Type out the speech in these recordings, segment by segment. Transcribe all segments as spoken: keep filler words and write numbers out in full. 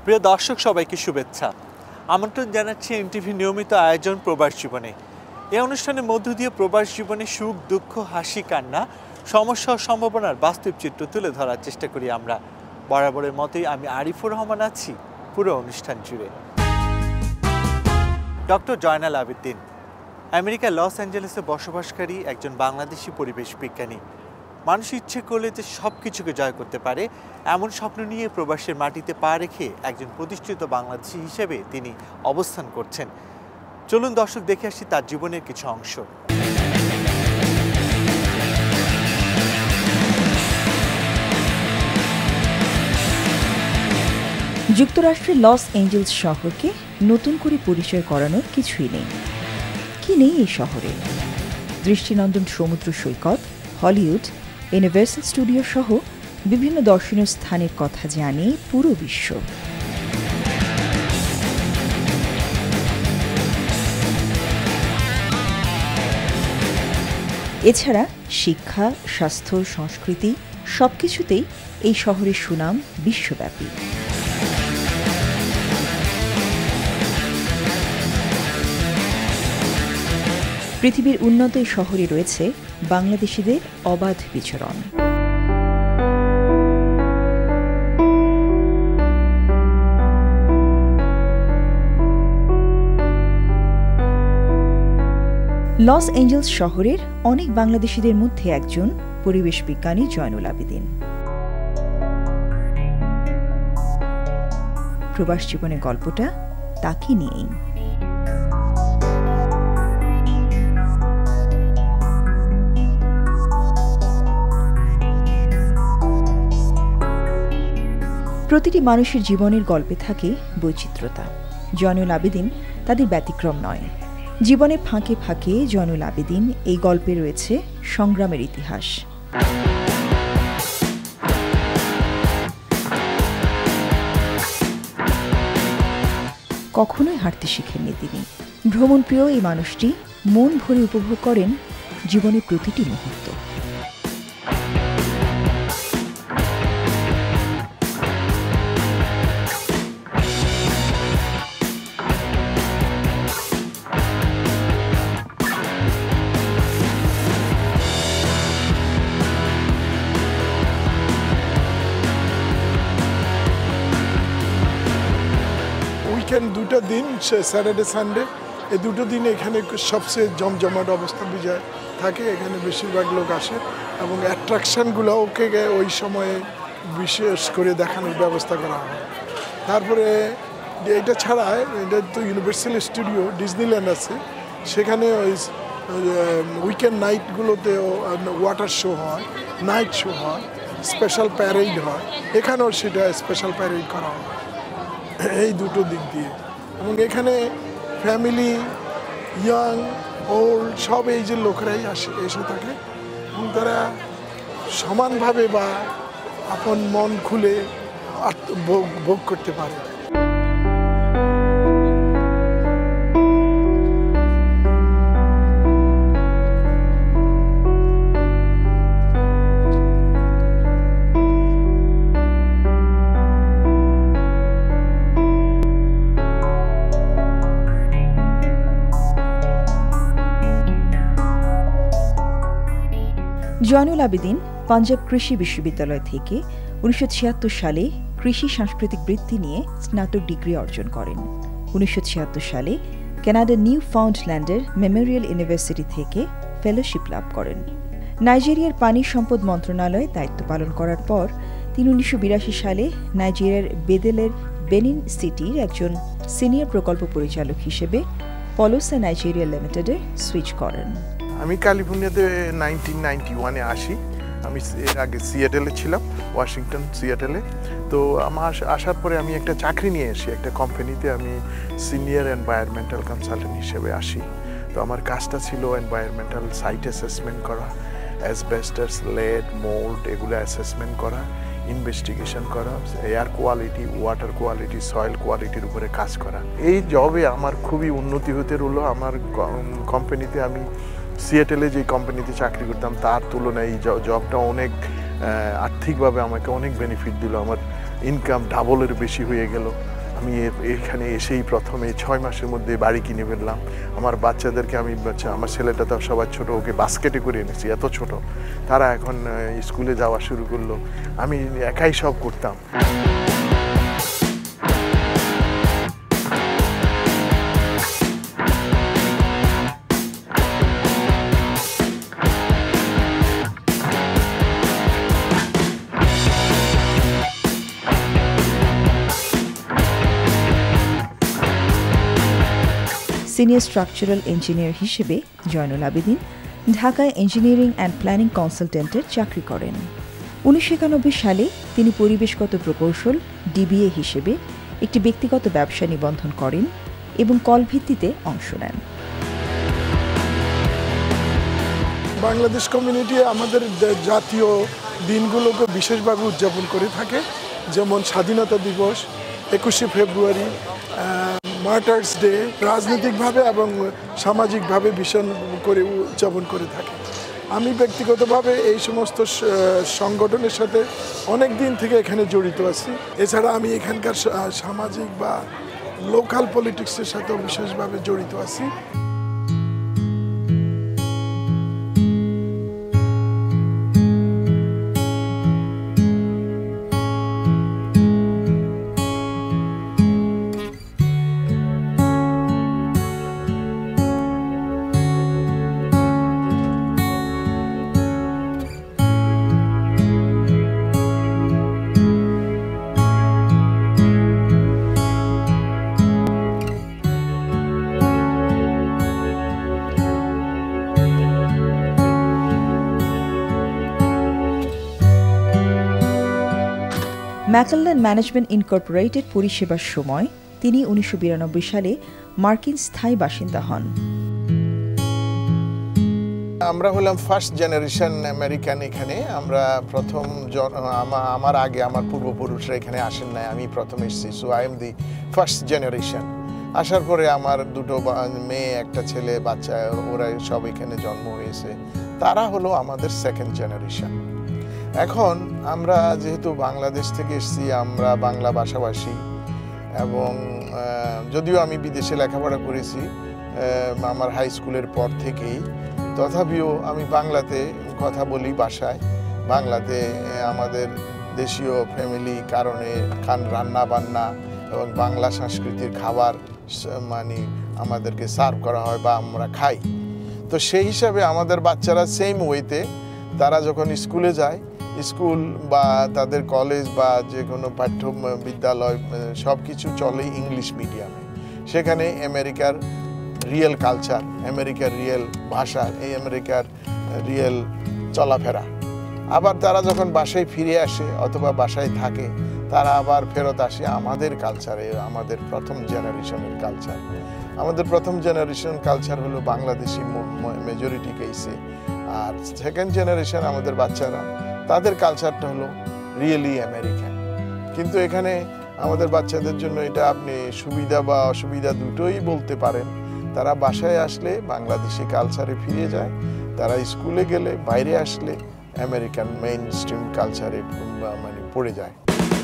প্রিয় দর্শক সবাইকে শুভেচ্ছা। আমন্ত্রণ জানাচ্ছি এনটিভি নিয়মিত আয়োজন প্রবাস জীবনে। এই অনুষ্ঠানের মধ্য দিয়ে প্রবাস জীবনে সুখ, দুঃখ, হাসি, কান্না, সমস্যা ও সম্ভাবনার বাস্তব চিত্র তুলে ধরার চেষ্টা করি আমরা। বরাবরের মতোই আমি আরিফুর রহমান আছি পুরো অনুষ্ঠান জুড়ে। ডক্টর জয়নাল আবেদিন আমেরিকার লস অ্যাঞ্জেলেসে বসবাসকারী একজন বাংলাদেশি পরিবেশ বিজ্ঞানী। মানুষ ইচ্ছে করলে যে সব কিছুকে জয় করতে পারে এমন স্বপ্ন নিয়ে প্রবাসের মাটিতে পা রেখে একজন প্রতিষ্ঠিত বাংলাদেশি হিসেবে তিনি অবস্থান করছেন। চলুন দর্শক দেখে আসি তার জীবনের কিছু অংশ। যুক্তরাষ্ট্রের লস এঞ্জেলস শহরকে নতুন করে পরিচয় করানোর কিছুই নেই। কি নেই এই শহরে? দৃষ্টিনন্দন সমুদ্র সৈকত, হলিউড, ইউনিভার্সাল স্টুডিও সহ বিভিন্ন দর্শনীয় স্থানের কথা জানে পুরো বিশ্ব। এছাড়া শিক্ষা, স্বাস্থ্য, সংস্কৃতি সবকিছুতেই এই শহরের সুনাম বিশ্বব্যাপী। পৃথিবীর উন্নত এই শহরে রয়েছে বাংলাদেশিদের অবাধ বিচরণ। লস এঞ্জেলস শহরের অনেক বাংলাদেশিদের মধ্যে একজন পরিবেশ বিজ্ঞানী জয়নুল আবেদিন। প্রবাস জীবনের গল্পটা তাকে নিয়েই। প্রতিটি মানুষের জীবনের গল্পে থাকে বৈচিত্র্যতা। জয়নুল আবেদিন তাদের ব্যতিক্রম নয়। জীবনের ফাঁকে ফাঁকে জয়নুল আবেদিন এই গল্পে রয়েছে সংগ্রামের ইতিহাস। কখনোই হাঁটতে শিখেননি তিনি। ভ্রমণপ্রিয় এই মানুষটি মন ভরে উপভোগ করেন জীবনের প্রতিটি মুহূর্ত। দুটো দিন স্যাটারডে সানডে এই দুটো দিন এখানে সবচেয়ে জমজমাট অবস্থা বিজয় থাকে। এখানে বেশিরভাগ লোক আসে এবং অ্যাট্রাকশানগুলো ওকে ওই সময়ে বিশেষ করে দেখানোর ব্যবস্থা করা হয়। তারপরে এটা ছাড়া এটা তো ইউনিভার্সাল স্টুডিও ডিজনিল্যান্ড আছে, সেখানে ওই উইকেন্ড নাইটগুলোতে ওয়াটার শো হয়, নাইট শো হয়, স্পেশাল প্যারেড হয়। এখানেও সেটা স্পেশাল প্যারেড করা হয় এই দুটো দিক দিয়ে। এবং এখানে ফ্যামিলি, ইয়াং, ওল্ড সব এই যে লোকেরাই আসে এসে থাকে এবং তারা সমানভাবে বা আপন মন খুলে ভোগ ভোগ করতে পারে। জয়নুল আবেদিন পাঞ্জাব কৃষি বিশ্ববিদ্যালয় থেকে উনিশশো ছিয়াত্তর সালে কৃষি সাংস্কৃতিক বৃত্তি নিয়ে স্নাতক ডিগ্রি অর্জন করেন। উনিশশো ছিয়াত্তর সালে কানাডার নিউ ফাউন্ডল্যান্ডের মেমোরিয়াল ইউনিভার্সিটি থেকে ফেলোশিপ লাভ করেন। নাইজেরিয়ার পানি সম্পদ মন্ত্রণালয়ে দায়িত্ব পালন করার পর তিনি উনিশশো বিরাশি সালে নাইজেরিয়ার বেদেলের বেনিন সিটির একজন সিনিয়র প্রকল্প পরিচালক হিসেবে পলোসা নাইজেরিয়া লিমিটেডে সুইচ করেন। আমি ক্যালিফোর্নিয়াতে নাইনটিন নাইনটি ওয়ানে আসি। আমি এর আগে সিয়াটেলে ছিলাম, ওয়াশিংটন সিয়াটেলে। তো আমার আসার পরে আমি একটা চাকরি নিয়ে আসি একটা কোম্পানিতে। আমি সিনিয়র এনভায়রনমেন্টাল কনসালটেন্ট হিসেবে আসি। তো আমার কাজটা ছিল এনভায়রনমেন্টাল সাইট অ্যাসেসমেন্ট করা, অ্যাসবেস্টস, লেড, মোল্ড এগুলো অ্যাসেসমেন্ট করা, ইনভেস্টিগেশন করা, air quality, water quality, soil কোয়ালিটির উপরে কাজ করা। এই জবে আমার খুবই উন্নতি হতে রইল। আমার কোম্পানিতে আমি সিয়াটেলে যে কোম্পানিতে চাকরি করতাম তার তুলনায় এই জবটা অনেক আর্থিকভাবে আমাকে অনেক বেনিফিট দিল। আমার ইনকাম ডাবলের বেশি হয়ে গেল। আমি এখানে এসেই প্রথমে ছয় মাসের মধ্যে বাড়ি কিনে ফেললাম। আমার বাচ্চাদেরকে আমি আমার ছেলেটা তো সবার ছোট, ওকে বাস্কেটে করে এনেছি, এত ছোট। তারা এখন স্কুলে যাওয়া শুরু করলো, আমি একাই সব করতাম। সিনিয়র স্ট্রাকচারাল ইঞ্জিনিয়ার হিসেবে জয়নুল আবেদিন ঢাকায় ইঞ্জিনিয়ারিং অ্যান্ড প্ল্যানিং কনসালটেন্টের চাকরি করেন। উনিশশো একানব্বই সালে তিনি পরিবেশগত প্রকৌশল ডিবিএ হিসেবে একটি ব্যক্তিগত ব্যবসা নিবন্ধন করেন এবং কল ভিত্তিতে অংশ নেন। বাংলাদেশ কমিউনিটি আমাদের জাতীয় দিনগুলোকে বিশেষভাবে উদযাপন করে থাকে, যেমন স্বাধীনতা দিবস, একুশে ফেব্রুয়ারি, মার্টার্স ডে, রাজনৈতিকভাবে এবং সামাজিকভাবে ভীষণ করে উদযাপন করে থাকে। আমি ব্যক্তিগতভাবে এই সমস্ত সংগঠনের সাথে অনেক দিন থেকে এখানে জড়িত আছি। এছাড়া আমি এখানকার সামাজিক বা লোকাল পলিটিক্সের সাথেও বিশেষভাবে জড়িত আছি। ম্যাকল্যান্ড ম্যানেজমেন্ট ইনকর্পোরেটেড পরিষেবার সময় তিনি উনিশশো বিরানব্বই সালে মার্কিন স্থায়ী বাসিন্দা হন। আমরা হলাম ফার্স্ট জেনারেশন আমেরিকান এখানে। আমরা প্রথম আমার আগে আমার পূর্বপুরুষরা এখানে আসেন নাই, আমি প্রথম এসেছি। So I am the first generation. আসার পরে আমার দুটো মেয়ে, একটা ছেলে, বাচ্চা, ওরা সব এখানে জন্ম হয়েছে। তারা হলো আমাদের সেকেন্ড জেনারেশন। এখন আমরা যেহেতু বাংলাদেশ থেকে এসেছি, আমরা বাংলা ভাষাভাষী, এবং যদিও আমি বিদেশে লেখাপড়া করেছি আমার হাই স্কুলের পর থেকেই, তথাপিও আমি বাংলাতে কথা বলি বাসায়। বাংলাতে আমাদের দেশীয় ফ্যামিলি কারণে খান রান্না বান্না এবং বাংলা সংস্কৃতির খাবার মানে আমাদেরকে সার্ভ করা হয় বা আমরা খাই। তো সেই হিসাবে আমাদের বাচ্চারা সেম ওয়েতে তারা যখন স্কুলে যায়, স্কুল বা তাদের কলেজ বা যে কোনো পাঠ্য বিদ্যালয় সব কিছু চলে ইংলিশ মিডিয়ামে। সেখানে আমেরিকার রিয়েল কালচার, আমেরিকার রিয়েল ভাষা, এই আমেরিকার রিয়েল চলাফেরা। আবার তারা যখন বাসায় ফিরে আসে অথবা বাসায় থাকে, তারা আবার ফেরত আসে আমাদের কালচারে, আমাদের প্রথম জেনারেশনের কালচার। আমাদের প্রথম জেনারেশন কালচার হলো বাংলাদেশি মেজরিটি কেসে, আর সেকেন্ড জেনারেশন আমাদের বাচ্চারা, তাদের কালচারটা হলো রিয়েলি আমেরিকান। কিন্তু এখানে আমাদের বাচ্চাদের জন্য এটা আপনি সুবিধা বা অসুবিধা দুটোই বলতে পারেন। তারা বাসায় আসলে বাংলাদেশি কালচারে ফিরে যায়, তারা স্কুলে গেলে বাইরে আসলে আমেরিকান মেইন স্ট্রিম কালচারে মানে পড়ে যায়।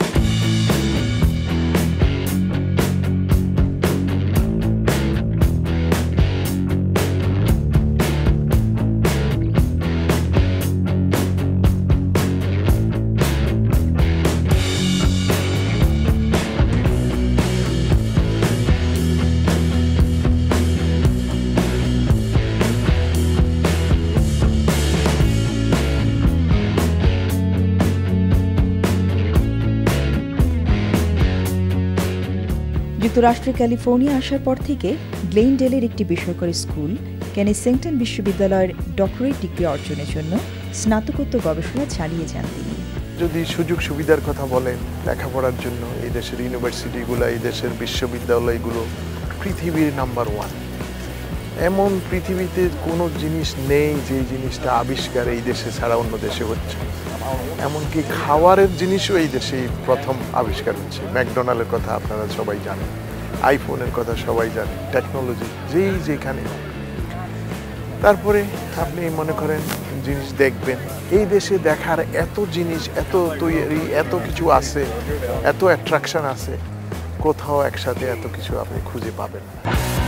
যুক্তরাষ্ট্রের ক্যালিফোর্নিয়া আসার পর থেকে গ্লেনডেলের একটি বেসরকারি স্কুল কেনেসিংটন বিশ্ববিদ্যালয়ের ডক্টরেট ডিগ্রি অর্জনের জন্য স্নাতকোত্তর গবেষণা চালিয়ে যান তিনি। যদি সুযোগ সুবিধার কথা বলেন লেখাপড়ার জন্য, এই দেশের ইউনিভার্সিটিগুলো, এই দেশের বিশ্ববিদ্যালয়গুলো পৃথিবীর নাম্বার ওয়ান। এমন পৃথিবীতে কোনো জিনিস নেই যে জিনিসটা আবিষ্কার এই দেশে ছাড়া অন্য দেশে হচ্ছে। এমনকি খাবারের জিনিসও এই দেশেই প্রথম আবিষ্কার হচ্ছে। ম্যাকডোনাল্ডের কথা আপনারা সবাই জানেন, আইফোনের কথা সবাই জানেন, টেকনোলজি যেই যেখানে। তারপরে আপনি মনে করেন জিনিস দেখবেন, এই দেশে দেখার এত জিনিস, এত তৈরি, এত কিছু আছে, এত অ্যাট্রাকশন আছে। কোথাও একসাথে এত কিছু আপনি খুঁজে পাবেন না।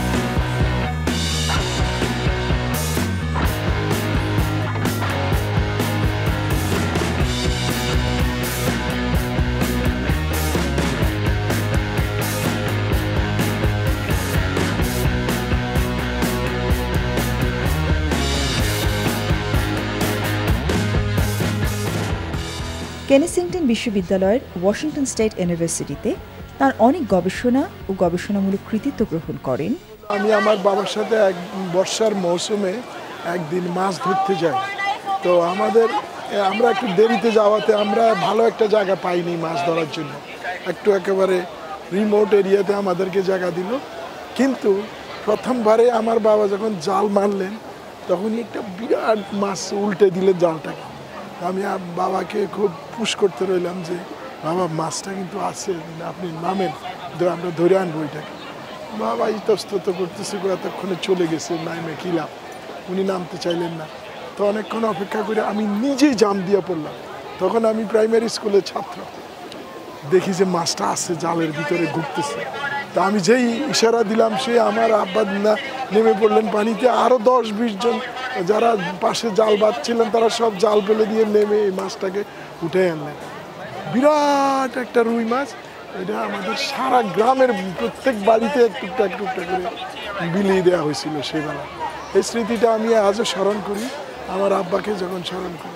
কেনিসিংটন বিশ্ববিদ্যালয়ের ওয়াশিংটন স্টেট ইউনিভার্সিটিতে তার অনেক গবেষণা ও গবেষণামূলক কৃতিত্ব গ্রহণ করেন। আমি আমার বাবার সাথে এক বর্ষার মৌসুমে একদিন মাছ ধরতে যাই। তো আমাদের আমরা একটু দেরিতে যাওয়াতে আমরা ভালো একটা জায়গা পাইনি মাছ ধরার জন্য, একটু একেবারে রিমোট এরিয়াতে আমাদেরকে জায়গা দিল। কিন্তু প্রথমবারে আমার বাবা যখন জাল মারলেন তখনই একটা বিরাট মাছ উল্টে দিলেন জালটাকে। আমি বাবাকে খুব পুশ করতে রইলাম যে বাবা মাছটা কিন্তু আছে, আপনি নামেন, আমরা ধরে আনবো ওইটাকে। বাবা ইতস্তত করতেছে, এতক্ষণে চলে গেছে, নামে কি লাভ, উনি নামতে চাইলেন না। তো অনেকক্ষণ অপেক্ষা করে আমি নিজেই জাম দিয়ে পড়লাম। তখন আমি প্রাইমারি স্কুলের ছাত্র, দেখি যে মাছটা আছে জালের ভিতরে ঘুরতেছে। তা আমি যেই ইশারা দিলাম সে আমার আব্বা না নেমে পড়লেন পানিতে। আরও দশ বিশ জন যারা পাশে জাল বাঁধছিলেন তারা সব জাল ফেলে দিয়ে নেমে এই মাছটাকে উঠে আনলেন। বিরাট একটা রুই মাছ, এটা আমাদের সারা গ্রামের প্রত্যেক বাড়িতে একটু একটু করে বিলিয়ে দেওয়া হয়েছিল সেবেলা। এই স্মৃতিটা আমি আজও স্মরণ করি, আমার আব্বাকে যখন স্মরণ করি।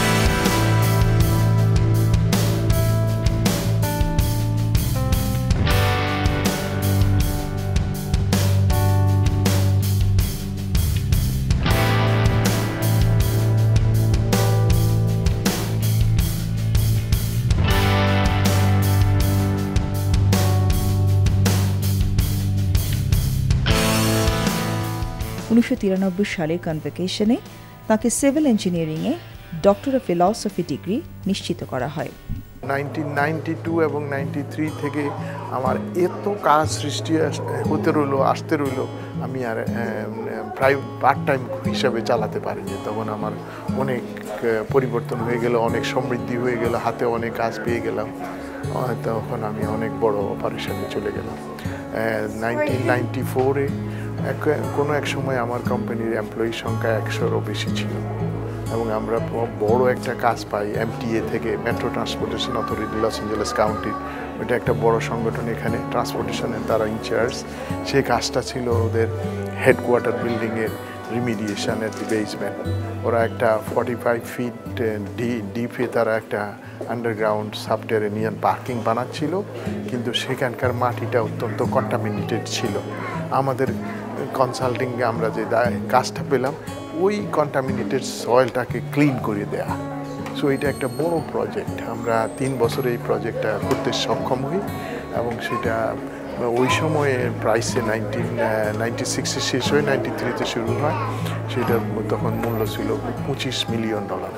উনিশশো তিরানব্বই সালের কনভোকেশনে তাকে সিভিল ইঞ্জিনিয়ারিংয়ে ডক্টর অফ ফিলসফি ডিগ্রি নিশ্চিত করা হয়। নাইনটিন নাইনটি টু এবং নাইনটি থ্রি থেকে আমার এত কাজ সৃষ্টি হতে রইলো, আসতে রইলো, আমি আর প্রায় পার্ট টাইম হিসাবে চালাতে পারিনি। তখন আমার অনেক পরিবর্তন হয়ে গেল, অনেক সমৃদ্ধি হয়ে গেল, হাতে অনেক কাজ পেয়ে গেলাম। তখন আমি অনেক বড় অপারেশনে চলে গেলাম। নাইনটিন নাইনটি ফোরে এক কোনো এক সময় আমার কোম্পানির এমপ্লয়ির সংখ্যা একশোরও বেশি ছিল এবং আমরা বড় একটা কাজ পাই এমটিএ থেকে, metro transportation authority Los Angeles কাউন্টির। ওইটা একটা বড় সংগঠন, এখানে ট্রান্সপোর্টেশনের তারা ইনচার্জ। সেই কাজটা ছিল ওদের হেডকোয়ার্টার বিল্ডিংয়ের রিমিডিয়েশনের বেসমেন্ট। ওরা একটা ফর্টি ফাইভ ফিট ডি ডিপে তারা একটা আন্ডারগ্রাউন্ড সাবটেরেনিয়ান পার্কিং বানাচ্ছিল, কিন্তু সেখানকার মাটিটা অত্যন্ত কন্টামিনেটেড ছিল। আমাদের কনসাল্টিংয়ে আমরা যে কাজটা পেলাম ওই কন্টামিনেটেড সয়েলটাকে ক্লিন করে দেয়া। সো এটা একটা বড় প্রজেক্ট, আমরা তিন বছরে এই প্রজেক্টটা করতে সক্ষম হই এবং সেটা ওই সময়ে প্রাইসে নাইনটিন নাইনটি সিক্সে শেষ হয়ে নাইনটি থ্রিতে শুরু হয়। সেটার তখন মূল্য ছিল পঁচিশ মিলিয়ন ডলার।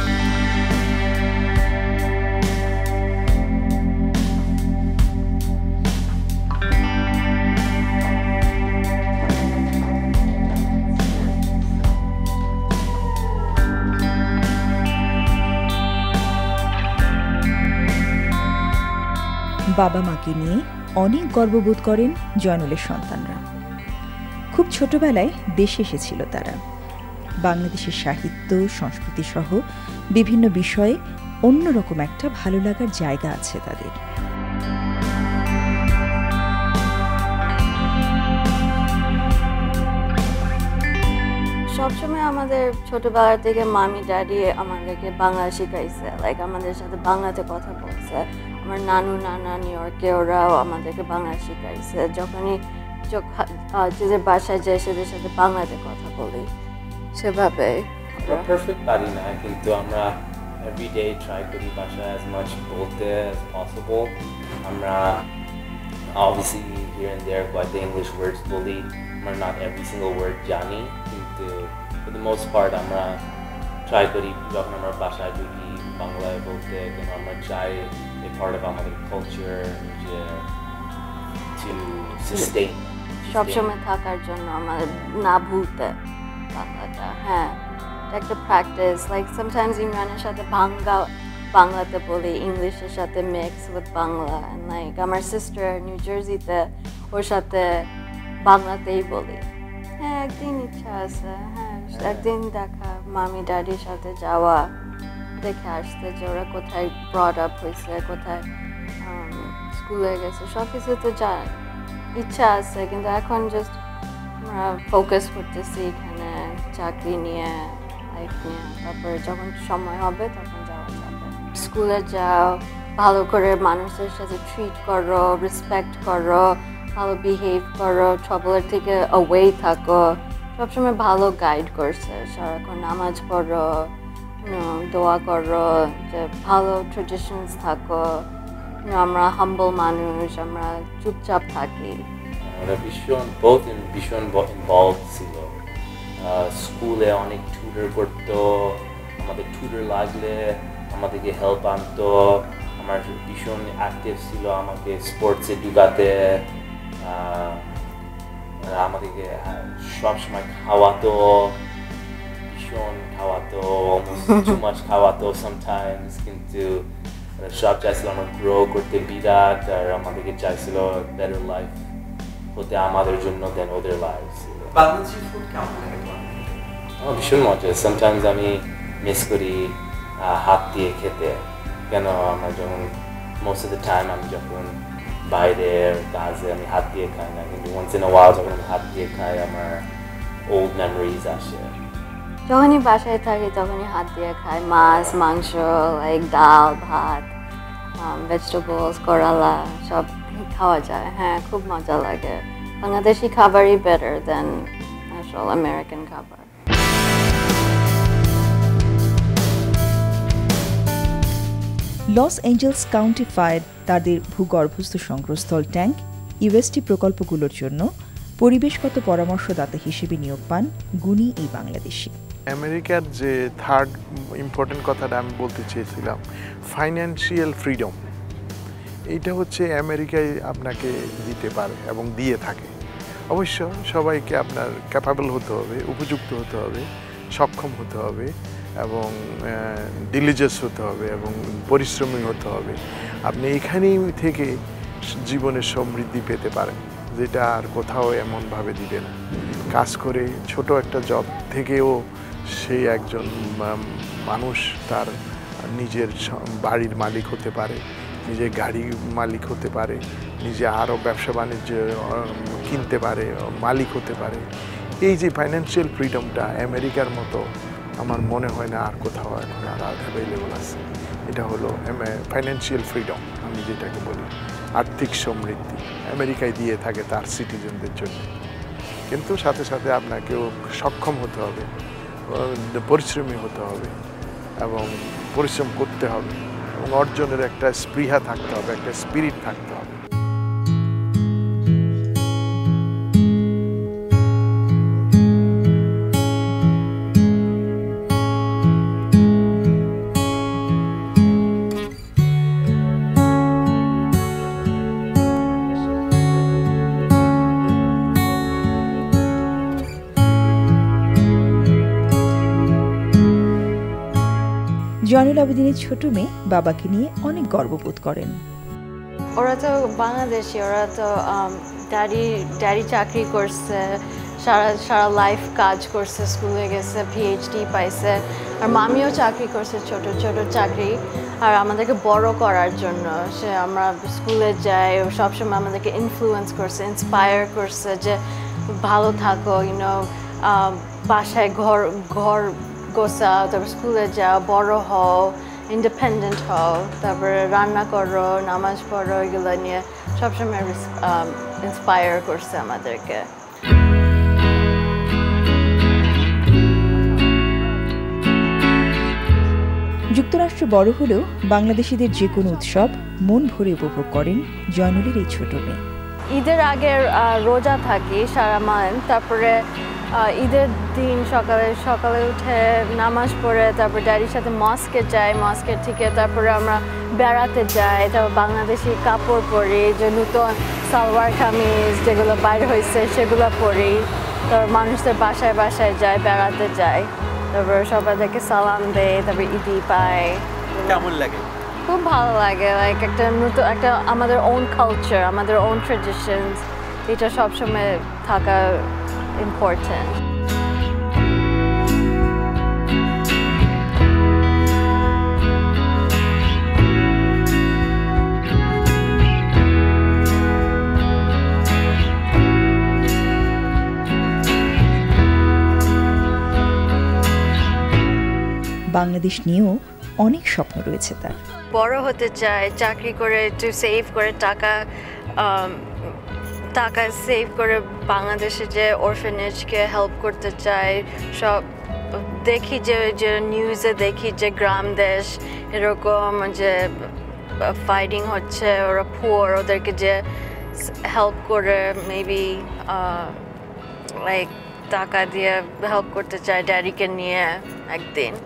বাবা মাকে নিয়ে অনেক গর্ববোধ করেন জয়নুলের সন্তানরা। খুব ছোটবেলায় দেশে এসেছিল তারা। বাংলাদেশের সাহিত্য, সংস্কৃতি সহ বিভিন্ন বিষয়ে অন্যরকম একটা ভালো লাগার জায়গা আছে তাদের। সবসময় আমাদের ছোটবেলা থেকে মামি ড্যাডি আমাদেরকে বাংলা শিখাইছে, লাইক আমাদের সাথে বাংলাতে কথা বলছে। আমার নানু নানা নিউ ইয়র্কে, ওরাও আমাদেরকে বাংলা শিখাইছে। যখনই যে বাসায় যাই সেদের সাথে বাংলাতে কথা বলি, সেভাবে। পারফেক্ট পারি না, কিন্তু আমরা এভরিডে ট্রাই করি বাসায় as much বলতে as possible. আমরা obviously here and there কয়েকটা ইংলিশ ওয়ার্ডস বলি, আমরা not every single word জানি, কিন্তু for the most part আমরা ট্রাই করি যখন আমরা বাসায় ঢুকি বাংলায় বলতে। কিন্তু আমরা চাই a part of আমাদের কালচার যে to sustain সবসময় থাকার জন্য আমাদের না ভুলতে বাংলাটা। হ্যাঁ, একটা প্র্যাকটিস। লাইক সামটাইমস ইমরানের সাথে ভাঙ্গা বাংলাতে বলি, ইংলিশের সাথে মিক্স উইথ বাংলা। লাইক আমার সিস্টার নিউ জার্সিতে, ওর সাথে বাংলাতেই বলি। হ্যাঁ, একদিন ইচ্ছা আছে, হ্যাঁ একদিন দেখা, মামি ড্যাডির সাথে যাওয়া, দেখে আসতে যে ওরা কোথায় ব্রড আপ হয়েছে, কোথায় স্কুলে গেছে, সব কিছু তো যা ইচ্ছা আছে। কিন্তু এখন জাস্ট আমরা ফোকাস করতেছি এখানে চাকরি নিয়ে, লাইফ নিয়ে। তারপরে যখন সময় হবে তখন যাওয়া যাবে। স্কুলে যাও, ভালো করে মানুষের সাথে ট্রিট করো, রেসপেক্ট করো, ভালো বিহেভ করো, ট্রাবলের থেকে অ্যাওয়ে থাকো। সবসময় ভালো গাইড করছে, সারাক্ষণ নামাজ পড়ো, দোয়া করো, যে ভালো ট্রেডিশনস থাকো। আমরা হাম্বল মানুষ, আমরা চুপচাপ থাকি। ওরা ভীষণ বহুত ভীষণ ইনভলভ ছিল। স্কুলে অনেক টিউটর করতো, আমাদের টিউটর লাগলে আমাদেরকে হেল্প আনতো। আমার ভীষণ অ্যাক্টিভ ছিল, আমাকে স্পোর্টসে ঢুকাতে, আমাদেরকে সবসময় খাওয়াতো, ভীষণ খাওয়াতো, টু মাচ খাওয়াতো সামটাইমস। কিন্তু সব চাইছিল আমরা গ্রো করতে বিরাট, আর আমাদেরকে চাইছিল বেটার লাইফ হতে আমাদের জন্য দেন ওদের লাইফ ছিল। বাংলাদেশি ফুড কেমন লাগে তোমার? আমার ভীষণ মজা। সামটাইমস আমি মিস করি হাত দিয়ে খেতে। কেন আমার যখন মোস্ট অফ দ্য টাইম আমি যখন বাইরের কাজে আমি হাত দিয়ে খাই না, কিন্তু ওয়ান্স ইন আ ওয়াইল যখন আমি হাত দিয়ে খাই আমার ওল্ড মেমোরিজ আসে। যখনই বাসায় থাকি তখনই হাত দিয়ে খাই, মাছ, মাংস, লাইক ডাল, ভাত, ভেজিটেবলস, করালা সব খাওয়া যায়। হ্যাঁ, খুব মজা লাগে। বাংলাদেশি খাবারই বেটার দেন আসল আমেরিকান খাবার। লস অ্যাঞ্জেলস কাউন্টি ফায়ার তাদের ভূগর্ভস্থ সংগ্রহস্থল ট্যাঙ্ক ইউএসটি প্রকল্পগুলোর জন্য পরিবেশগত পরামর্শদাতা হিসেবে নিয়োগ পান গুণী এই বাংলাদেশি। আমেরিকার যে থার্ড ইম্পর্টেন্ট কথাটা আমি বলতে চেয়েছিলাম, ফাইন্যান্সিয়াল ফ্রিডম, এইটা হচ্ছে আমেরিকায় আপনাকে দিতে পারে এবং দিয়ে থাকে। অবশ্য সবাইকে আপনার ক্যাপাবল হতে হবে, উপযুক্ত হতে হবে, সক্ষম হতে হবে এবং ডিলিজিয়াস হতে হবে এবং পরিশ্রমী হতে হবে। আপনি এখানেই থেকে জীবনের সমৃদ্ধি পেতে পারেন, যেটা আর কোথাও এমনভাবে দিবে না। কাজ করে ছোট একটা জব থেকেও সেই একজন মানুষ তার নিজের বাড়ির মালিক হতে পারে, নিজের গাড়ির মালিক হতে পারে, নিজে আরও ব্যবসা বাণিজ্য কিনতে পারে, মালিক হতে পারে। এই যে ফাইন্যান্সিয়াল ফ্রিডমটা আমেরিকার মতো আমার মনে হয় না আর কোথাও এখন আর অ্যাভেলেবল আছে। এটা হলো ফাইন্যান্সিয়াল ফ্রিডম, আমি যেটাকে বলি আর্থিক সমৃদ্ধি আমেরিকায় দিয়ে থাকে তার সিটিজেনদের জন্য। কিন্তু সাথে সাথে আপনাকেও সক্ষম হতে হবে, পরিশ্রমী হতে হবে এবং পরিশ্রম করতে হবে এবং অর্জনের একটা স্পৃহা থাকতে হবে, একটা স্পিরিট থাকতে হবে। জয়নুল আবেদিনের ছোট মেয়ে বাবাকে নিয়ে অনেক গর্ববোধ করেন। ওরা তো বাংলাদেশি, ওরা তো ড্যাডি ড্যাডি চাকরি করছে, সারা সারা লাইফ কাজ করছে, স্কুলে গেছে, পিএইচডি পাইছে। আর মামিও চাকরি করছে, ছোট ছোট চাকরি, আর আমাদেরকে বড় করার জন্য সে আমরা স্কুলে যাই, ও সবসময় আমাদেরকে ইনফ্লুয়েন্স করছে, ইন্সপায়ার করছে যে ভালো থাকো, ইউনো বাসায় ঘর ঘর গোছাও, তারপর স্কুলে যাও, বড় হও, ইন্ডিপেন্ডেন্ট হও, তারপরে রান্না করো, নামাজ পড়ো, এগুলো নিয়ে সবসময় ইন্সপায়ার করছে আমাদেরকে। যুক্তরাষ্ট্র বড় হলেও বাংলাদেশিদের যে কোনো উৎসব মন ভরে উপভোগ করেন জয়নুলের এই ছোট মেয়ে। ঈদের আগে রোজা থাকি সারা মান্থ, তারপরে ঈদের দিন সকালে সকালে উঠে নামাজ পড়ে তারপর ড্যাডির সাথে মস্কে যাই, মস্কের থেকে তারপরে আমরা বেড়াতে যাই, তারপর বাংলাদেশি কাপড় পরি, যে নতুন সালোয়ার কামিজ যেগুলো বাইরে হয়েছে সেগুলো পরি, তারপর মানুষদের বাসায় বাসায় যাই, বেড়াতে যাই, তারপর সবাইদেরকে সালাম দেয়, তারপর ঈদি পাই, কেমন লাগে? খুব ভালো লাগে, লাইক একটা নতুন একটা আমাদের ওন কালচার, আমাদের ওন ট্রেডিশনস, এটা সবসময় থাকা ইম্পর্টেন্ট। বাংলাদেশ নিয়েও অনেক স্বপ্ন রয়েছে তার। বড় হতে চায়, চাকরি করে একটু সেভ করে টাকা টাকা সেভ করে বাংলাদেশে যে অরফেনেজকে হেল্প করতে চায়। সব দেখি যে যে নিউজে দেখি যে গ্রাম দেশ এরকম যে ফাইটিং হচ্ছে, ওরা পুয়ার, ওদেরকে যে হেল্প করে মেবি লাইক টাকা দিয়ে হেল্প করতে চায় ড্যাডিকে নিয়ে একদিন।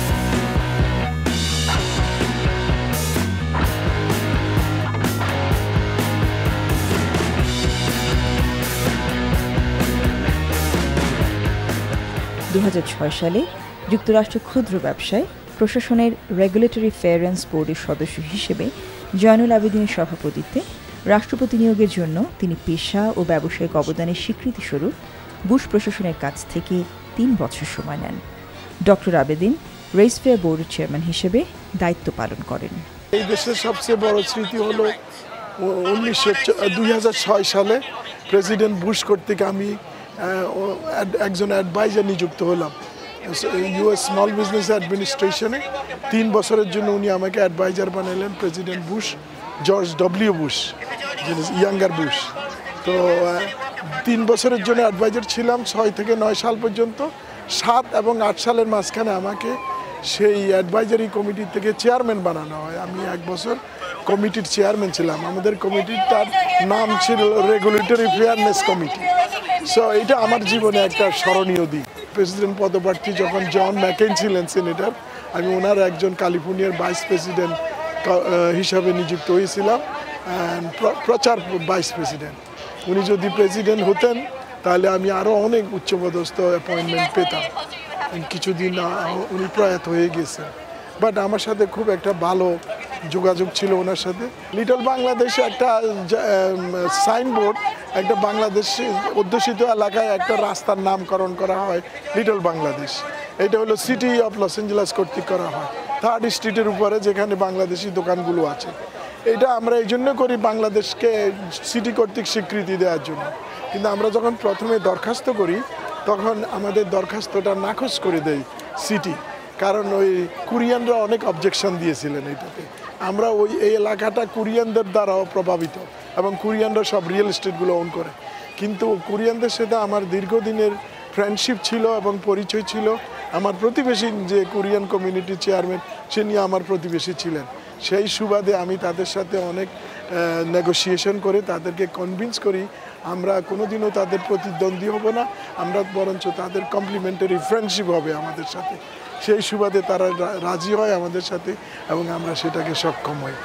দু হাজার ছয় সালে যুক্তরাষ্ট্র ক্ষুদ্র ব্যবসায় প্রশাসনের রেগুলেটরি ফেয়ারেন্স বোর্ডের সদস্য হিসেবে জয়নুল আবেদিনের সভাপতিত্বে রাষ্ট্রপতি নিয়োগের জন্য তিনি পেশা ও ব্যবসায়িক অবদানের স্বীকৃতিস্বরূপ বুশ প্রশাসনের কাছ থেকে তিন বছর সময় নেন। ডক্টর আবেদিন রেসফেয়ার বোর্ডের চেয়ারম্যান হিসেবে দায়িত্ব পালন করেন। এই দেশের সবচেয়ে বড় স্মৃতি হলো উনিশশো দুই হাজার ছয় সালে প্রেসিডেন্ট বুশ কর্তৃক আমি একজন অ্যাডভাইজার নিযুক্ত হলাম ইউএস স্মল বিজনেস অ্যাডমিনিস্ট্রেশনে। তিন বছরের জন্য উনি আমাকে অ্যাডভাইজার বানালেন president Bush, George W Bush, যিনি ইয়াঙ্গার বুশ। তো তিন বছরের জন্য অ্যাডভাইজার ছিলাম ছয় থেকে নয় সাল পর্যন্ত। সাত এবং আট সালের মাঝখানে আমাকে সেই অ্যাডভাইজারি কমিটি থেকে চেয়ারম্যান বানানো হয়। আমি এক বছর কমিটির চেয়ারম্যান ছিলাম। আমাদের কমিটিটার নাম ছিল রেগুলেটরি ফেয়ারনেস কমিটি। সো এটা আমার জীবনে একটা স্মরণীয় দিক। প্রেসিডেন্ট পদপ্রার্থী যখন জন ম্যাকেইন ছিলেন সিনেটর, আমি ওনার একজন ক্যালিফোর্নিয়ার ভাইস প্রেসিডেন্ট হিসাবে নিযুক্ত হয়েছিলাম, প্রচার ভাইস প্রেসিডেন্ট। উনি যদি প্রেসিডেন্ট হতেন তাহলে আমি আরও অনেক উচ্চপদস্থ অ্যাপয়েন্টমেন্ট পেতাম। কিছুদিন উনি প্রয়াত হয়ে গেছেন, বাট আমার সাথে খুব একটা ভালো যোগাযোগ ছিল ওনার সাথে। লিটল বাংলাদেশে একটা সাইনবোর্ড, একটা বাংলাদেশ অধ্যুষিত এলাকায় একটা রাস্তার নামকরণ করা হয় লিটল বাংলাদেশ। এটা হলো সিটি অফ লস অ্যাঞ্জেলেস কর্তৃক করা হয়, থার্ড স্ট্রিটের উপরে যেখানে বাংলাদেশি দোকানগুলো আছে। এটা আমরা এই জন্য করি বাংলাদেশকে সিটি কর্তৃক স্বীকৃতি দেওয়ার জন্য। কিন্তু আমরা যখন প্রথমে দরখাস্ত করি তখন আমাদের দরখাস্তটা নাকচ করে দেয় সিটি, কারণ ওই কোরিয়ানরা অনেক অবজেকশন দিয়েছিলেন এইটাতে। আমরা ওই এই এলাকাটা কোরিয়ানদের দ্বারাও প্রভাবিত এবং কোরিয়ানরা সব রিয়েল এস্টেটগুলো ওন করে। কিন্তু কোরিয়ানদের সাথে আমার দীর্ঘদিনের ফ্রেন্ডশিপ ছিল এবং পরিচয় ছিল। আমার প্রতিবেশী যে কোরিয়ান কমিউনিটির চেয়ারম্যান, সে নিয়ে আমার প্রতিবেশী ছিলেন। সেই সুবাদে আমি তাদের সাথে অনেক নেগোসিয়েশন করে তাদেরকে কনভিন্স করি আমরা কোনোদিনও তাদের প্রতিদ্বন্দ্বী হব না, আমরা বরঞ্চ তাদের কমপ্লিমেন্টারি ফ্রেন্ডশিপ হবে আমাদের সাথে। সেই সুবাদে তারা রাজি হয় আমাদের সাথে এবং আমরা সেটাকে সক্ষম হই।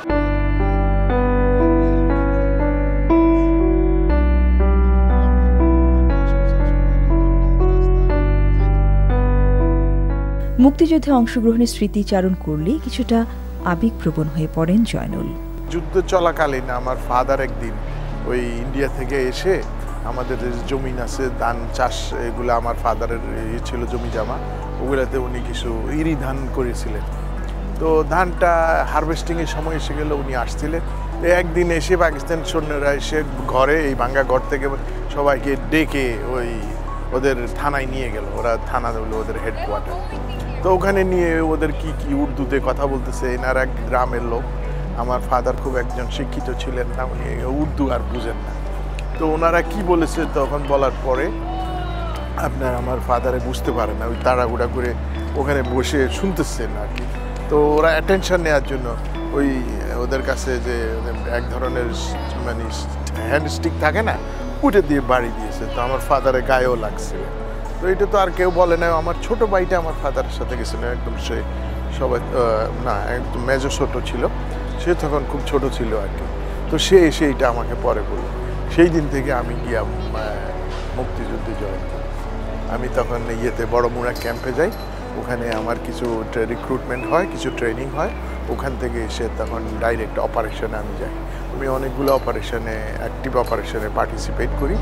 মুক্তিযুদ্ধে অংশগ্রহণের স্মৃতিচারণ করলে কিছুটা আবেগপ্রবণ হয়ে পড়েন জয়নুল। যুদ্ধ চলাকালীন আমার ফাদার একদিন ওই ইন্ডিয়া থেকে এসে আমাদের জমিন আছে, ধান চাষ, এগুলো আমার ফাদারের ইয়ে ছিল জমি জামা, ওগুলাতে উনি কিছু ইরি ধান করেছিলেন। তো ধানটা হারভেস্টিংয়ের সময় এসে গেলে উনি আসছিলেন। একদিন এসে পাকিস্তান সৈন্যরা এসে ঘরে, এই ভাঙ্গা ঘর থেকে সবাইকে ডেকে ওই ওদের থানায় নিয়ে গেল। ওরা থানা হলো ওদের হেডকোয়ার্টার। তো ওখানে নিয়ে ওদের কি কি উর্দুতে কথা বলতেছে, এনার এক গ্রামের লোক। আমার ফাদার খুব একজন শিক্ষিত ছিলেন না, উনি উর্দু আর বুঝেন না। তো ওনারা কি বলেছে তখন বলার পরে আপনার আমার ফাদারে বুঝতে পারে না, ওই তাড়াহুড়া করে ওখানে বসে শুনতেছেন আর কি। তো ওরা অ্যাটেনশন নেওয়ার জন্য ওই ওদের কাছে যে এক ধরনের মানে হ্যান্ড স্টিক থাকে না, উঠে দিয়ে বাড়ি দিয়েছে। তো আমার ফাদারের গায়েও লাগছে। তো এটা তো আর কেউ বলে না। আমার ছোট ভাইটা আমার ফাদারের সাথে গেছিল, একদম সে সবাই না একদম মেজো ছোট ছিল, সে তখন খুব ছোট ছিল আর কি। তো সে এসে এটা আমাকে পরে বলল। সেই দিন থেকে আমি গিয়া মুক্তিযুদ্ধে জয়েন করি। আমি তখন ইয়েতে বড় মুড়া ক্যাম্পে যাই, ওখানে আমার কিছু রিক্রুটমেন্ট হয়, কিছু ট্রেনিং হয়, ওখান থেকে এসে তখন ডাইরেক্ট অপারেশনে আমি যাই। আমি অনেকগুলো অপারেশনে অ্যাক্টিভ অপারেশনে পার্টিসিপেট করি।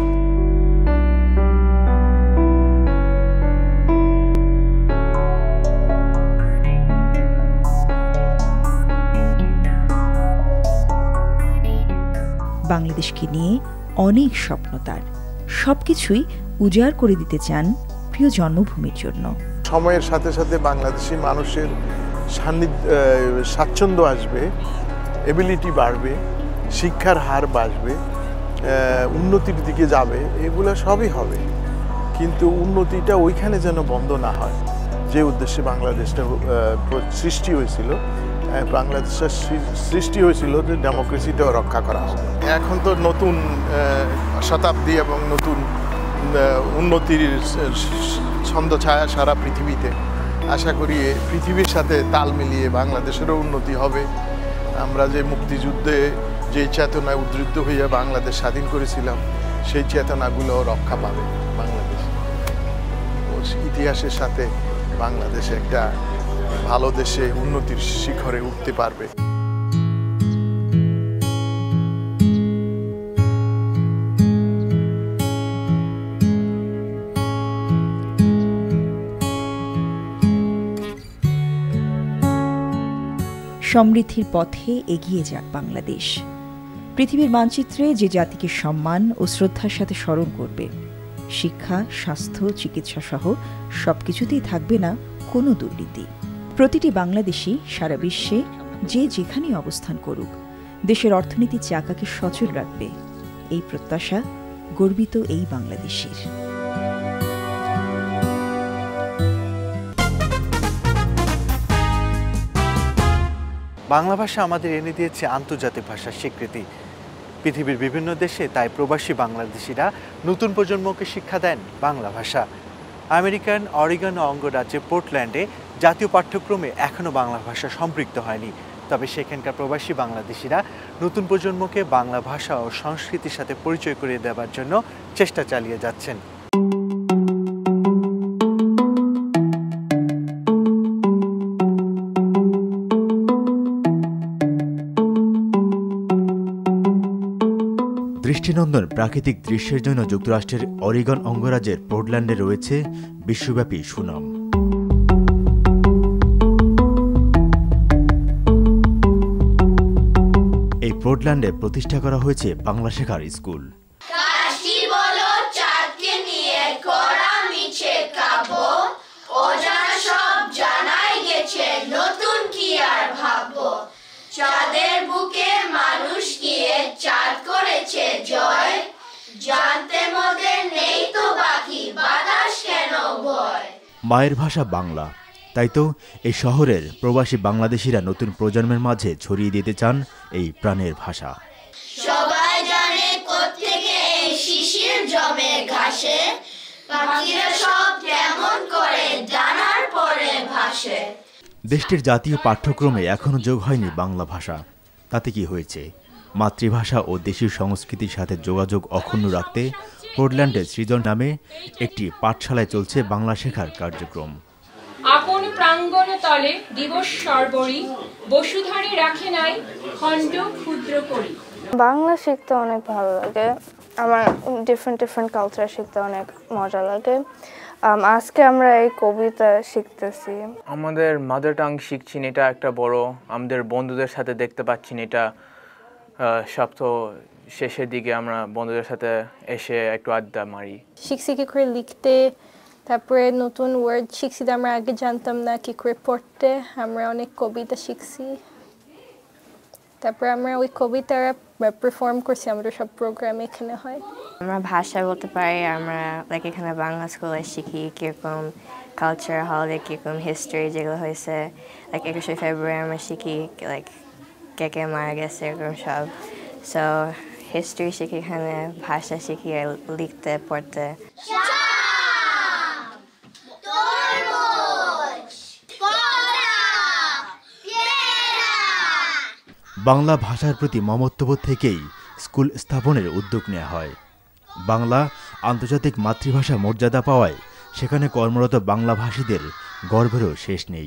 বাংলাদেশকে নিয়ে অনেক স্বপ্ন তার, সবকিছুই উজাড় করে দিতে চান প্রিয় জন্মভূমির জন্য। সময়ের সাথে সাথে বাংলাদেশি মানুষের সান্নিধ্য স্বাচ্ছন্দ্য আসবে, এবিলিটি বাড়বে, শিক্ষার হার বাড়বে, উন্নতির দিকে যাবে, এগুলো সবই হবে। কিন্তু উন্নতিটা ওইখানে যেন বন্ধ না হয়, যে উদ্দেশ্যে বাংলাদেশটা সৃষ্টি হয়েছিল। বাংলাদেশের সৃষ্টি হয়েছিল যে ডেমোক্রেসিটাও রক্ষা করা হবে। এখন তো নতুন শতাব্দী এবং নতুন উন্নতির ছন্দছায়া সারা পৃথিবীতে। আশা করি পৃথিবীর সাথে তাল মিলিয়ে বাংলাদেশেরও উন্নতি হবে। আমরা যে মুক্তিযুদ্ধে যে চেতনায় উদ্বুদ্ধ হইয়া বাংলাদেশ স্বাধীন করেছিলাম, সেই চেতনাগুলো রক্ষা পাবে বাংলাদেশ। ইতিহাসের সাথে বাংলাদেশ একটা ভালো দেশে উন্নতির শিখরে উঠতে পারবে। সমৃদ্ধির পথে এগিয়ে যাক বাংলাদেশ। পৃথিবীর মানচিত্রে যে জাতিকে সম্মান ও শ্রদ্ধার সাথে স্মরণ করবে, শিক্ষা, স্বাস্থ্য, চিকিৎসা সহ সবকিছুতেই থাকবে না কোনো দুর্নীতি। প্রতিটি বাংলাদেশী সারা বিশ্বে যে যেখানেই অবস্থান করুক, দেশের অর্থনীতির চাকাকে সচল রাখবে, এই প্রত্যাশা গর্বিত এই বাংলাদেশীর। বাংলা ভাষা আমাদের এনে দিয়েছে আন্তর্জাতিক ভাষার স্বীকৃতি। পৃথিবীর বিভিন্ন দেশে তাই প্রবাসী বাংলাদেশিরা নতুন প্রজন্মকে শিক্ষা দেন বাংলা ভাষা। আমেরিকান অরিগন অঙ্গরাজ্যে পোর্টল্যান্ডে জাতীয় পাঠ্যক্রমে এখনও বাংলা ভাষা সম্পৃক্ত হয়নি, তবে সেখানকার প্রবাসী বাংলাদেশিরা নতুন প্রজন্মকে বাংলা ভাষা ও সংস্কৃতির সাথে পরিচয় করিয়ে দেওয়ার জন্য চেষ্টা চালিয়ে যাচ্ছেন। দৃষ্টিনন্দন প্রাকৃতিক দৃশ্যের জন্য যুক্তরাষ্ট্রের অরিগন অঙ্গরাজ্যের পোর্টল্যান্ডে রয়েছে বিশ্বব্যাপী সুনাম। এই পোর্টল্যান্ডে প্রতিষ্ঠা করা হয়েছে বাংলা শেখার স্কুল। চাঁদের বুকে মানুষ গিয়ে চাঁদ করেছে জয়, জানতে মোদের নেই তো বাকি বাতাস কেন ভয়। মায়ের ভাষা বাংলা, তাই তো এই শহরের প্রবাসী বাংলাদেশিরা নতুন প্রজন্মের মাঝে ছড়িয়ে দিতে চান এই প্রাণের ভাষা। সবাই জানে কোত্থেকে এই শিশির জমে ঘাসে, পাখিরা সব কেমন করে ডানার পরে ভাসে। দেশটির জাতীয় পাঠ্যক্রমে এখনও যোগ হয়নি বাংলা ভাষা। তাতে কি হয়েছে? মাতৃভাষা ও দেশীয় সংস্কৃতির সাথে যোগাযোগ অক্ষুণ্ণ রাখতে পোর্টল্যান্ডের সৃজন নামে একটি পাঠশালায় চলছে বাংলা শেখার কার্যক্রম। আপন প্রাঙ্গণ তলে দিবস সর্বরি, বসুধারী রাখে নাই খণ্ড ক্ষুদ্র করি। বাংলা শিখতে অনেক ভালো লাগে, আমার ডিফারেন্ট ডিফারেন্ট কালচার শিখতে অনেক মজা লাগে। আজকে আমরা এই কবিতা শিখতেছি। আমাদের মাদার টাং শিখছি, এটা একটা বড়। আমাদের বন্ধুদের সাথে দেখতে পাচ্ছি, এটা সপ্তাহ শেষের দিকে আমরা বন্ধুদের সাথে এসে একটু আড্ডা মারি। শিখছি কি করে লিখতে, তারপরে নতুন ওয়ার্ড শিখছি আমরা আগে জানতাম না, কি করে পড়তে। আমরা অনেক কবিতা শিখছি, তারপরে আমরা ওই কবিতা পারফর্ম করছি আমাদের সব প্রোগ্রাম এখানে হয়। আমরা ভাষা বলতে পারি, আমরা লাইক এখানে বাংলা স্কুলে শিখি কীরকম কালচার হলে কীরকম হিস্ট্রি যেগুলো হয়েছে, লাইক একুশে ফেব্রুয়ারি আমরা শিখি লাইক কে কে মারা গেছে এরকম সব। সো হিস্ট্রি শিখি এখানে, ভাষা শিখি লিখতে পড়তে। বাংলা ভাষার প্রতি মমত্ববোধ থেকেই স্কুল স্থাপনের উদ্যোগ নেওয়া হয়। বাংলা আন্তর্জাতিক মাতৃভাষা মর্যাদা পাওয়ায় সেখানে কর্মরত বাংলাভাষীদের গর্বেরও শেষ নেই।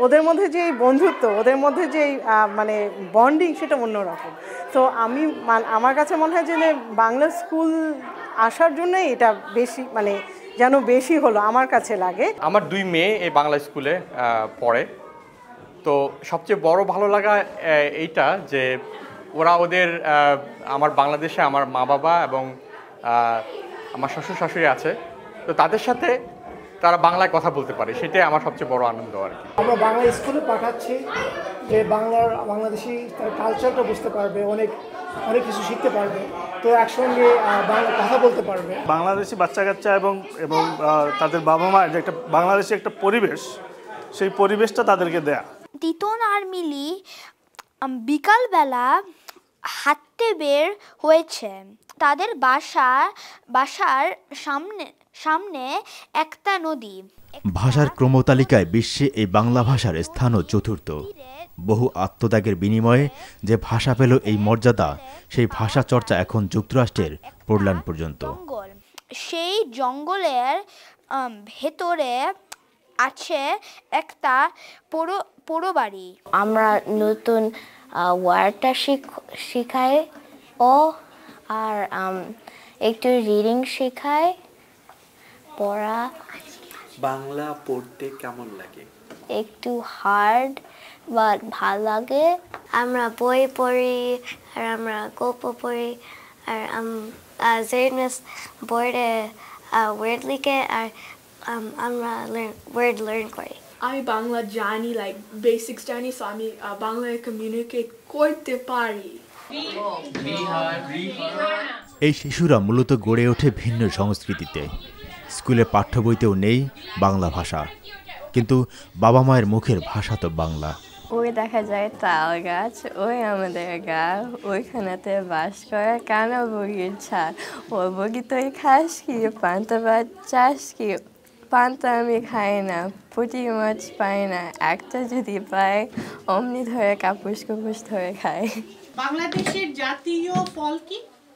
ওদের মধ্যে যে বন্ধুত্ব, ওদের মধ্যে যে মানে বন্ডিং, সেটা অন্যরকম। তো আমি আমার কাছে মনে হয় যে বাংলা স্কুল আসার জন্যই এটা বেশি মানে যেন বেশি হলো আমার কাছে লাগে। আমার দুই মেয়ে এই বাংলা স্কুলে পড়ে, তো সবচেয়ে বড় ভালো লাগা এইটা যে ওরা ওদের আমার বাংলাদেশে আমার মা বাবা এবং আমার শ্বশুর শাশুড়ি আছে, তো তাদের সাথে তারা বাংলায় কথা বলতে পারে, সেটাই আমার সবচেয়ে বড় আনন্দ আর কি। আমরা বাংলা স্কুলে পাঠাচ্ছি যে বাংলার বাংলাদেশি তার কালচারটা বুঝতে পারবে, অনেক অনেক কিছু শিখতে পারবে, তো একসঙ্গে বাংলা কথা বলতে পারবে। বাংলাদেশি বাচ্চা কাচ্চা এবং এবং তাদের বাবা মায়ের যে একটা বাংলাদেশি একটা পরিবেশ, সেই পরিবেশটা তাদেরকে দেয়া। তিতন আর মিলি বিকালবেলা হাঁটতে বের হয়েছে। তাদের বাসা বাসার সামনে সামনে একটা নদী। ভাষার ক্রমতালিকায় বিশ্বে এই বাংলা ভাষার স্থানও চতুর্থ। বহু আত্মত্যাগের বিনিময়ে যে ভাষা পেল এই মর্যাদা, সেই ভাষা চর্চা এখন যুক্তরাষ্ট্রের পোর্টল্যান্ড পর্যন্ত। সেই জঙ্গলের ভেতরে আছে একটা পুরো পুরো বাড়ি। আমরা নতুন ওয়ার্ডটা শিখাই ও আর একটু রিডিং শেখাই, পড়া। বাংলা পড়তে কেমন লাগে? একটু হার্ড বাট ভাল লাগে। আমরা বই পড়ি আর আমরা গল্প পড়ি আর জেড মিস বোর্ডে ওয়ার্ড লিখে আর আমরা ওয়ার্ড লার্ন করি। আমি বাংলা জানি, লাইক বেসিক্স জানি, সো আমি বাংলায় কমিউনিকেট করতে পারি। এই শিশুরা মূলত গড়ে ওঠে ভিন্ন সংস্কৃতিতে। স্কুলের পাঠ্য বইতেও নেই বাংলা ভাষা, কিন্তু বাবা মায়ের মুখের ভাষা তো বাংলা। ওই দেখা যায় তাল গাছ, ওই আমাদের গা, ওইখানেতে বাস করে কানা বগির ছাড়। ওই বগি তুই খাস কি? পান্তা ভাত চাস কি? পান্তা আমি খাই না, পুঁটি মাছ পাই না, একটা যদি পাই অমনি ধরে কাপুস কুপুস ধরে খাই। বাংলাদেশের জাতীয় ফল কি?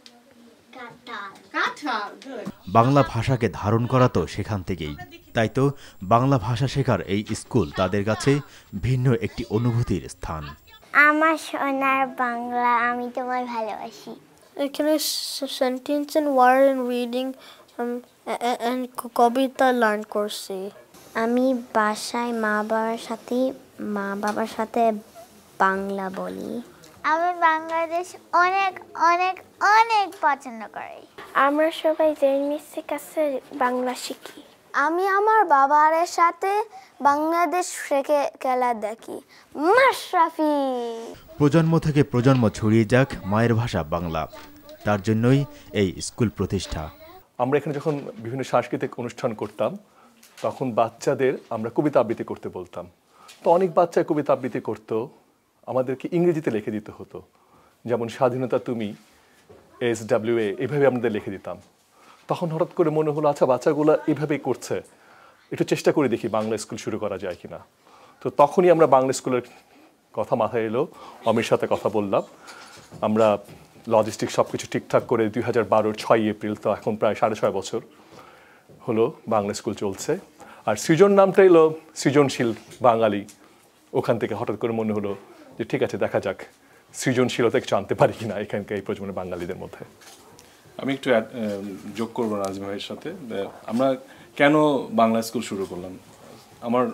বাংলা ভাষাকে ধারণ করা তো সেখান থেকেই। তাই তো বাংলা ভাষা শেখার এই স্কুল তাদের কাছে ভিন্ন একটি অনুভূতির স্থান। আমার সোনার বাংলা, আমি তোমায় ভালোবাসি। এখানে sentence and word and reading and কবিতা লার্ন করছি। আমি বাসায় মা বাবার সাথে মা বাবার সাথে বাংলা বলি। আমি বাংলাদেশ অনেক অনেক অনেক পছন্দ করি। আমরা সবাই জেমিসের কাছে বাংলা শিখি। আমি আমার বাবার সাথে বাংলাদেশ থেকে খেলা দেখি। মাশরাফি। প্রজন্ম থেকে প্রজন্ম ছড়িয়ে যাক মায়ের ভাষা বাংলা, তার জন্যই এই স্কুল প্রতিষ্ঠা। আমরা এখানে যখন বিভিন্ন সাংস্কৃতিক অনুষ্ঠান করতাম, তখন বাচ্চাদের আমরা কবিতা আবৃত্তি করতে বলতাম। তো অনেক বাচ্চায় কবিতা আবৃত্তি করতো, আমাদেরকে ইংরেজিতে লিখে দিতে হতো। যেমন স্বাধীনতা তুমি, এস ডাব্লিউ এ, এভাবে আমাদের লিখে দিতাম। তখন হঠাৎ করে মনে হলো, আচ্ছা বাচ্চাগুলো এভাবেই করছে, একটু চেষ্টা করে দেখি বাংলা স্কুল শুরু করা যায় কিনা। তো তখনই আমরা বাংলা স্কুলের কথা মাথায় এলো, অমির সাথে কথা বললাম। আমরা লজিস্টিক সব কিছু ঠিকঠাক করে দুই হাজার বারোর ছয় এপ্রিল, তো এখন প্রায় সাড়ে ছয় বছর হলো বাংলা স্কুল চলছে। আর সৃজন নামটা এলো সৃজনশীল বাঙালি। ওখান থেকে হঠাৎ করে মনে হলো যে ঠিক আছে, দেখা যাক সৃজনশীলতা একটু আনতে পারি কিনা এখানকার এই প্রজন্মের বাঙালিদের মধ্যে। আমি একটু যোগ করবো নাজিম ভাইয়ের সাথে। আমরা কেন বাংলা স্কুল শুরু করলাম? আমার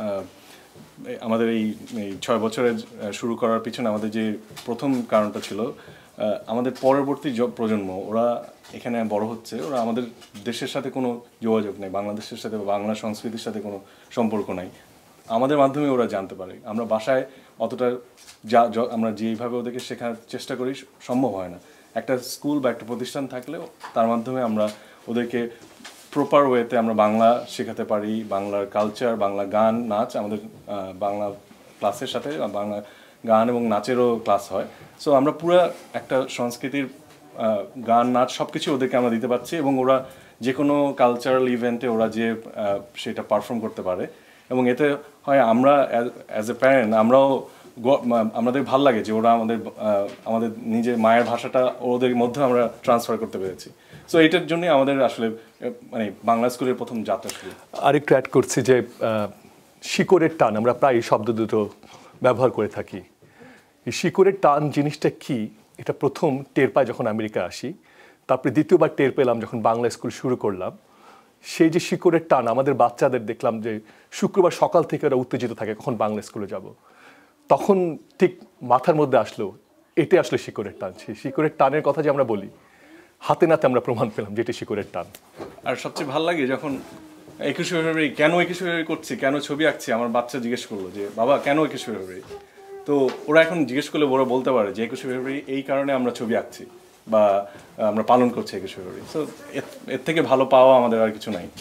আমাদের এই ছয় বছরের শুরু করার পিছনে আমাদের যে প্রথম কারণটা ছিল, আমাদের পরবর্তী প্রজন্ম ওরা এখানে বড় হচ্ছে, ওরা আমাদের দেশের সাথে কোনো যোগাযোগ নেই, বাংলাদেশের সাথে বা বাংলা সংস্কৃতির সাথে কোনো সম্পর্ক নাই। আমাদের মাধ্যমে ওরা জানতে পারে। আমরা বাসায় অতটা যা আমরা যেইভাবে ওদেরকে শেখার চেষ্টা করি সম্ভব হয় না। একটা স্কুল বা একটা প্রতিষ্ঠান থাকলে তার মাধ্যমে আমরা ওদেরকে প্রপার ওয়েতে আমরা বাংলা শেখাতে পারি। বাংলার কালচার, বাংলা গান, নাচ, আমাদের বাংলা ক্লাসের সাথে বাংলা গান এবং নাচেরও ক্লাস হয়। সো আমরা পুরো একটা সংস্কৃতির গান, নাচ সব কিছু ওদেরকে আমরা দিতে পারছি এবং ওরা যে কোনো কালচারাল ইভেন্টে ওরা যে সেটা পারফর্ম করতে পারে। এবং এতে হয় আমরা অ্যাজ এ প্যারেন্ট আমরাও আমাদের ভাল লাগে যে ওরা আমাদের আমাদের নিজের মায়ের ভাষাটা ওদের মধ্যে আমরা ট্রান্সফার করতে পেরেছি। সো এইটার জন্যই আমাদের আসলে মানে বাংলা স্কুলের প্রথম যাত্রা শুরু। আরেকটু অ্যাড করছি যে শিকড়ের টান, আমরা প্রায় এই শব্দ দুটো ব্যবহার করে থাকি। এই শিকড়ের টান জিনিসটা কি, এটা প্রথম টের পাই যখন আমেরিকা আসি, তারপরে দ্বিতীয়বার টের পেলাম যখন বাংলা স্কুল শুরু করলাম। সেই যে শিকড়ের টান, আমাদের বাচ্চাদের দেখলাম যে শুক্রবার সকাল থেকে ওরা উত্তেজিত থাকে কখন বাংলা স্কুলে যাব, তখন ঠিক মাথার মধ্যে আসলো এটাই আসলে শিকড়ের টান। সেই শিকড়ের টানের কথা যে আমরা বলি, হাতে নাতে আমরা প্রমাণ পেলাম যে এটি শিকড়ের টান। আর সবচেয়ে ভালো লাগে যখন একুশে ফেব্রুয়ারি কেন একুশে ফেব্রুয়ারি করছি, কেন ছবি আঁকছি, আমার বাচ্চা জিজ্ঞেস করলো যে বাবা কেন একুশে ফেব্রুয়ারি, তো ওরা এখন জিজ্ঞেস করলে ওরা বলতে পারে যে একুশে ফেব্রুয়ারি এই কারণে আমরা ছবি আঁকছি বা আমরা পালন করছি একুশে ফেব্রুয়ারি। সো এর থেকে ভালো পাওয়া আমাদের আর কিছু নাই।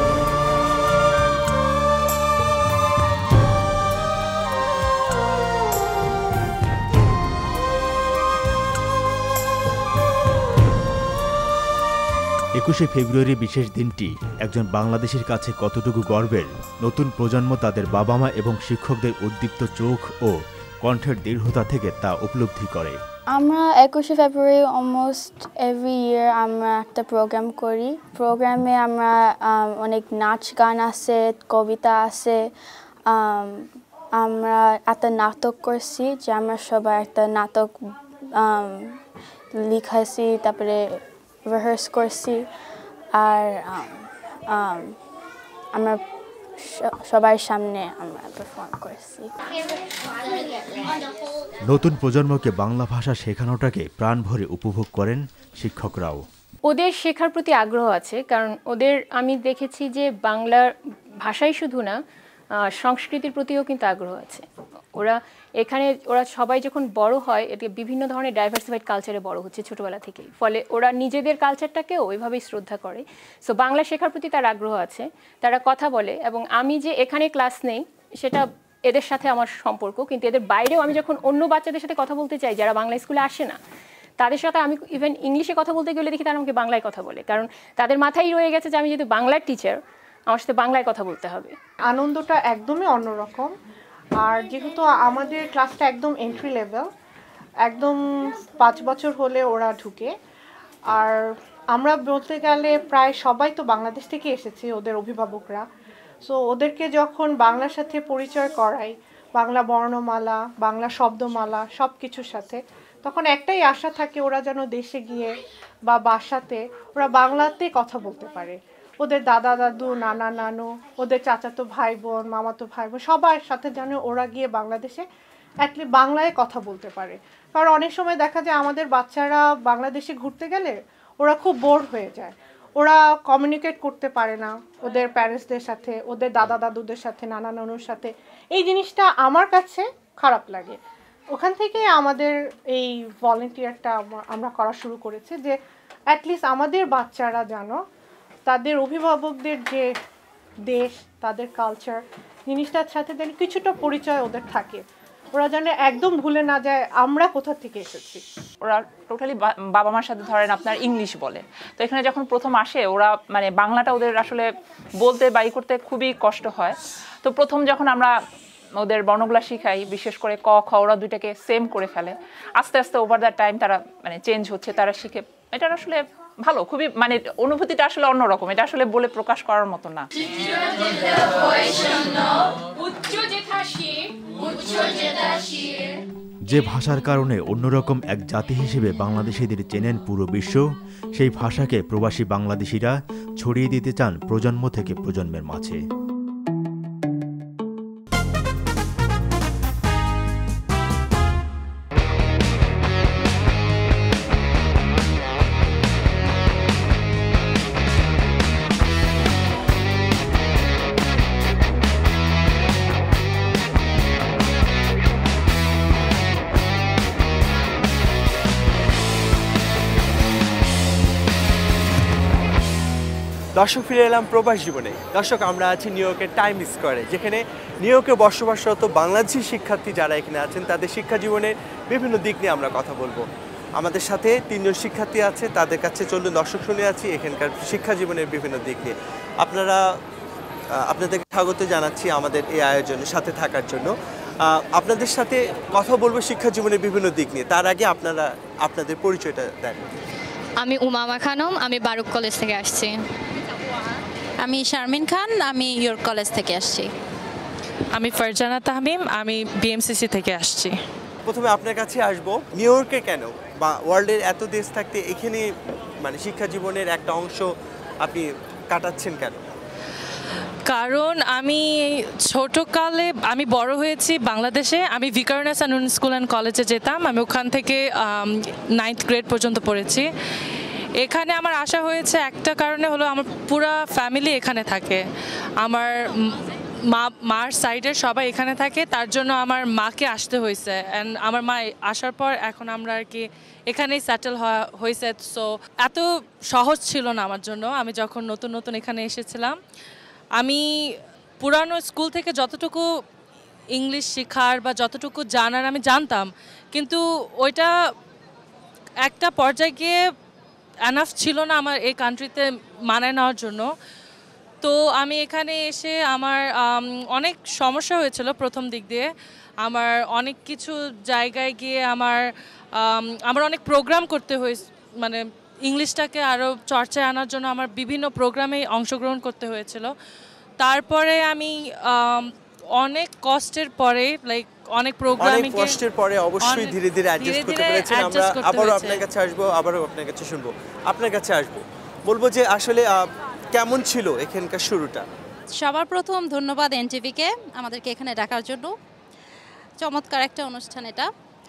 একুশে ফেব্রুয়ারি বিশেষ দিনটি একজন বাংলাদেশির কাছে কতটুকু গর্বের, নতুন প্রজন্ম তাদের বাবা মা এবং শিক্ষকদের উদ্দীপ্ত চোখ ও কণ্ঠের দৃঢ়তা থেকে তা উপলব্ধি করে। আমরা একুশে ফেব্রুয়ারি অলমোস্ট এভরি ইয়ার আমরা একটা প্রোগ্রাম করি। প্রোগ্রামে আমরা অনেক নাচ গান আছে, কবিতা আছে, আমরা একটা নাটক করছি যে আমরা সবাই একটা নাটক লিখাইছি, তারপরে রিহার্স করছি, আর আমরা সবার সামনে আমরা পারফর্ম করছি। নতুন প্রজন্মকে বাংলা ভাষা শেখানোটাকে প্রাণ ভরে উপভোগ করেন শিক্ষকরাও। ওদের শেখার প্রতি আগ্রহ আছে, কারণ ওদের আমি দেখেছি যে বাংলা ভাষাই শুধু না, সংস্কৃতির প্রতিও কিন্তু আগ্রহ আছে। ওরা এখানে ওরা সবাই যখন বড় হয়, এটি বিভিন্ন ধরনের ডাইভার্সিফাইড কালচারে বড় হচ্ছে ছোটোবেলা থেকেই, ফলে ওরা নিজেদের কালচারটাকেও ওইভাবেই শ্রদ্ধা করে। সো বাংলা শেখার প্রতি তার আগ্রহ আছে, তারা কথা বলে, এবং আমি যে এখানে ক্লাস নেই সেটা এদের সাথে আমার সম্পর্ক, কিন্তু এদের বাইরেও আমি যখন অন্য বাচ্চাদের সাথে কথা বলতে চাই যারা বাংলা স্কুলে আসে না, তাদের সাথে আমি ইভেন ইংলিশে কথা বলতে গেলে দেখি তারা আমাকে বাংলায় কথা বলে, কারণ তাদের মাথায় রয়ে গেছে যে আমি যেহেতু বাংলার টিচার আমার সাথে বাংলায় কথা বলতে হবে। আনন্দটা একদমই অন্যরকম। আর যেহেতু আমাদের ক্লাসটা একদম এন্ট্রি লেভেল, একদম পাঁচ বছর হলে ওরা ঢুকে, আর আমরা বলতে গেলে প্রায় সবাই তো বাংলাদেশ থেকে এসেছি, ওদের অভিভাবকরা। সো ওদেরকে যখন বাংলার সাথে পরিচয় করাই, বাংলা বর্ণমালা, বাংলা শব্দমালা সব কিছুর সাথে, তখন একটাই আশা থাকে ওরা যেন দেশে গিয়ে বা বাসাতে ওরা বাংলাতে কথা বলতে পারে। ওদের দাদা দাদু, নানা নানু, ওদের চাচাতো ভাই বোন, মামাতো ভাই বোন সবার সাথে যেন ওরা গিয়ে বাংলাদেশে অ্যাটলিস্ট বাংলায় কথা বলতে পারে। কারণ অনেক সময় দেখা যায় আমাদের বাচ্চারা বাংলাদেশে ঘুরতে গেলে ওরা খুব বোর হয়ে যায়, ওরা কমিউনিকেট করতে পারে না ওদের প্যারেন্টসদের সাথে, ওদের দাদা দাদুদের সাথে, নানা নানুর সাথে। এই জিনিসটা আমার কাছে খারাপ লাগে। ওখান থেকে আমাদের এই ভলেন্টিয়ারটা আমরা করা শুরু করেছি যে অ্যাটলিস্ট আমাদের বাচ্চারা যেন তাদের অভিভাবকদের যে দেশ, তাদের কালচার জিনিসটার সাথে যেন কিছুটা পরিচয় ওদের থাকে, ওরা যেন একদম ভুলে না যায় আমরা কোথা থেকে এসেছি। ওরা টোটালি বাবা মার সাথে ধরেন আপনার ইংলিশ বলে, তো এখানে যখন প্রথম আসে ওরা মানে বাংলাটা ওদের আসলে বলতে বাই করতে খুবই কষ্ট হয়। তো প্রথম যখন আমরা ওদের বর্ণগুলা শিখাই, বিশেষ করে ক খ, ওরা দুইটাকে সেম করে ফেলে। আস্তে আস্তে ওভার দ্য টাইম তারা মানে চেঞ্জ হচ্ছে, তারা শিখে। এটা আসলে ভালো, খুবই মানে অনুভূতিটা আসলে অন্যরকম, এটা আসলে বলে প্রকাশ করার মতো না। যে ভাষার কারণে অন্যরকম এক জাতি হিসেবে বাংলাদেশিদের চেনেন পুরো বিশ্ব, সেই ভাষাকে প্রবাসী বাংলাদেশিরা ছড়িয়ে দিতে চান প্রজন্ম থেকে প্রজন্মের মাঝে। দর্শক, ফিরে এলাম প্রবাস জীবনে। দর্শক, আমরা আছি নিউ ইয়র্কের টাইম স্কোয়ারে, যেখানে নিউ ইয়র্কে বসবাসরত বাংলাদেশি শিক্ষার্থী যারা এখানে আছেন তাদের শিক্ষা জীবনের বিভিন্ন দিক নিয়ে আমরা কথা বলবো। আমাদের সাথে তিনজন শিক্ষার্থী আছে, তাদের কাছে চলুন দর্শক শুনে আছি এখানকার শিক্ষা জীবনের বিভিন্ন দিক নিয়ে। আপনারা আপনাদেরকে স্বাগত জানাচ্ছি আমাদের এই আয়োজনের সাথে থাকার জন্য। আপনাদের সাথে কথা বলবো শিক্ষা জীবনের বিভিন্ন দিক নিয়ে। তার আগে আপনারা আপনাদের পরিচয়টা দেন। আমি উমামা খানম, আমি বারুক কলেজ থেকে আসছি। আমি শারমিন খান, আমি ইয়র্ক কলেজ থেকে আসছি। আমি ফারজানা তাহমিম, আমি বিএমসিসি থেকে আসছি। প্রথমে আপনার কাছে আসবো, নিউ ইয়র্কে কেন বা ওয়ার্ল্ডের এত দেশ থাকতে এখানে মানে শিক্ষা জীবনের একটা অংশ আপনি কাটাচ্ছেন কেন? কারণ আমি ছোটকালে আমি বড় হয়েছি বাংলাদেশে। আমি ভিকারুননিসা সানুন স্কুল অ্যান্ড কলেজে যেতাম। আমি ওখান থেকে নাইন্থ গ্রেড পর্যন্ত পড়েছি। এখানে আমার আসা হয়েছে একটা কারণে হলো আমার পুরা ফ্যামিলি এখানে থাকে। আমার মা মার সাইডের সবাই এখানে থাকে, তার জন্য আমার মাকে আসতে হয়েছে। অ্যান্ড আমার মা আসার পর এখন আমরা আর কি এখানেই সেটেল হয়েছে। সো এত সহজ ছিল না আমার জন্য। আমি যখন নতুন নতুন এখানে এসেছিলাম, আমি পুরানো স্কুল থেকে যতটুকু ইংলিশ শেখার বা যতটুকু জানার আমি জানতাম, কিন্তু ওইটা একটা পর্যায়ে গিয়ে এনাফ ছিল না আমার এই কান্ট্রিতে মানায় নেওয়ার জন্য। তো আমি এখানে এসে আমার অনেক সমস্যা হয়েছিল প্রথম দিক দিয়ে। আমার অনেক কিছু জায়গায় গিয়ে আমার আমার অনেক প্রোগ্রাম করতে হয়েছে, মানে ইংলিশটাকে আরও চর্চায় আনার জন্য আমার বিভিন্ন প্রোগ্রামে অংশগ্রহণ করতে হয়েছিল। তারপরে আমি অনেক কষ্টের পরে লাইক অনেক প্রোগ্রামে কষ্টের পরে অবশ্যই ধীরে ধীরে অ্যাডজাস্ট করতে পেরেছেন। আমরা আবারও আপনার কাছে আসবো, আবারও আপনার কাছে শুনবো, আপনার কাছে আসবো, বলবো যে আসলে কেমন ছিল এখানকার শুরুটা? সবার প্রথম ধন্যবাদ এনটিভিকে আমাদেরকে এখানে ডাকার জন্য। চমৎকার একটা অনুষ্ঠান এটা।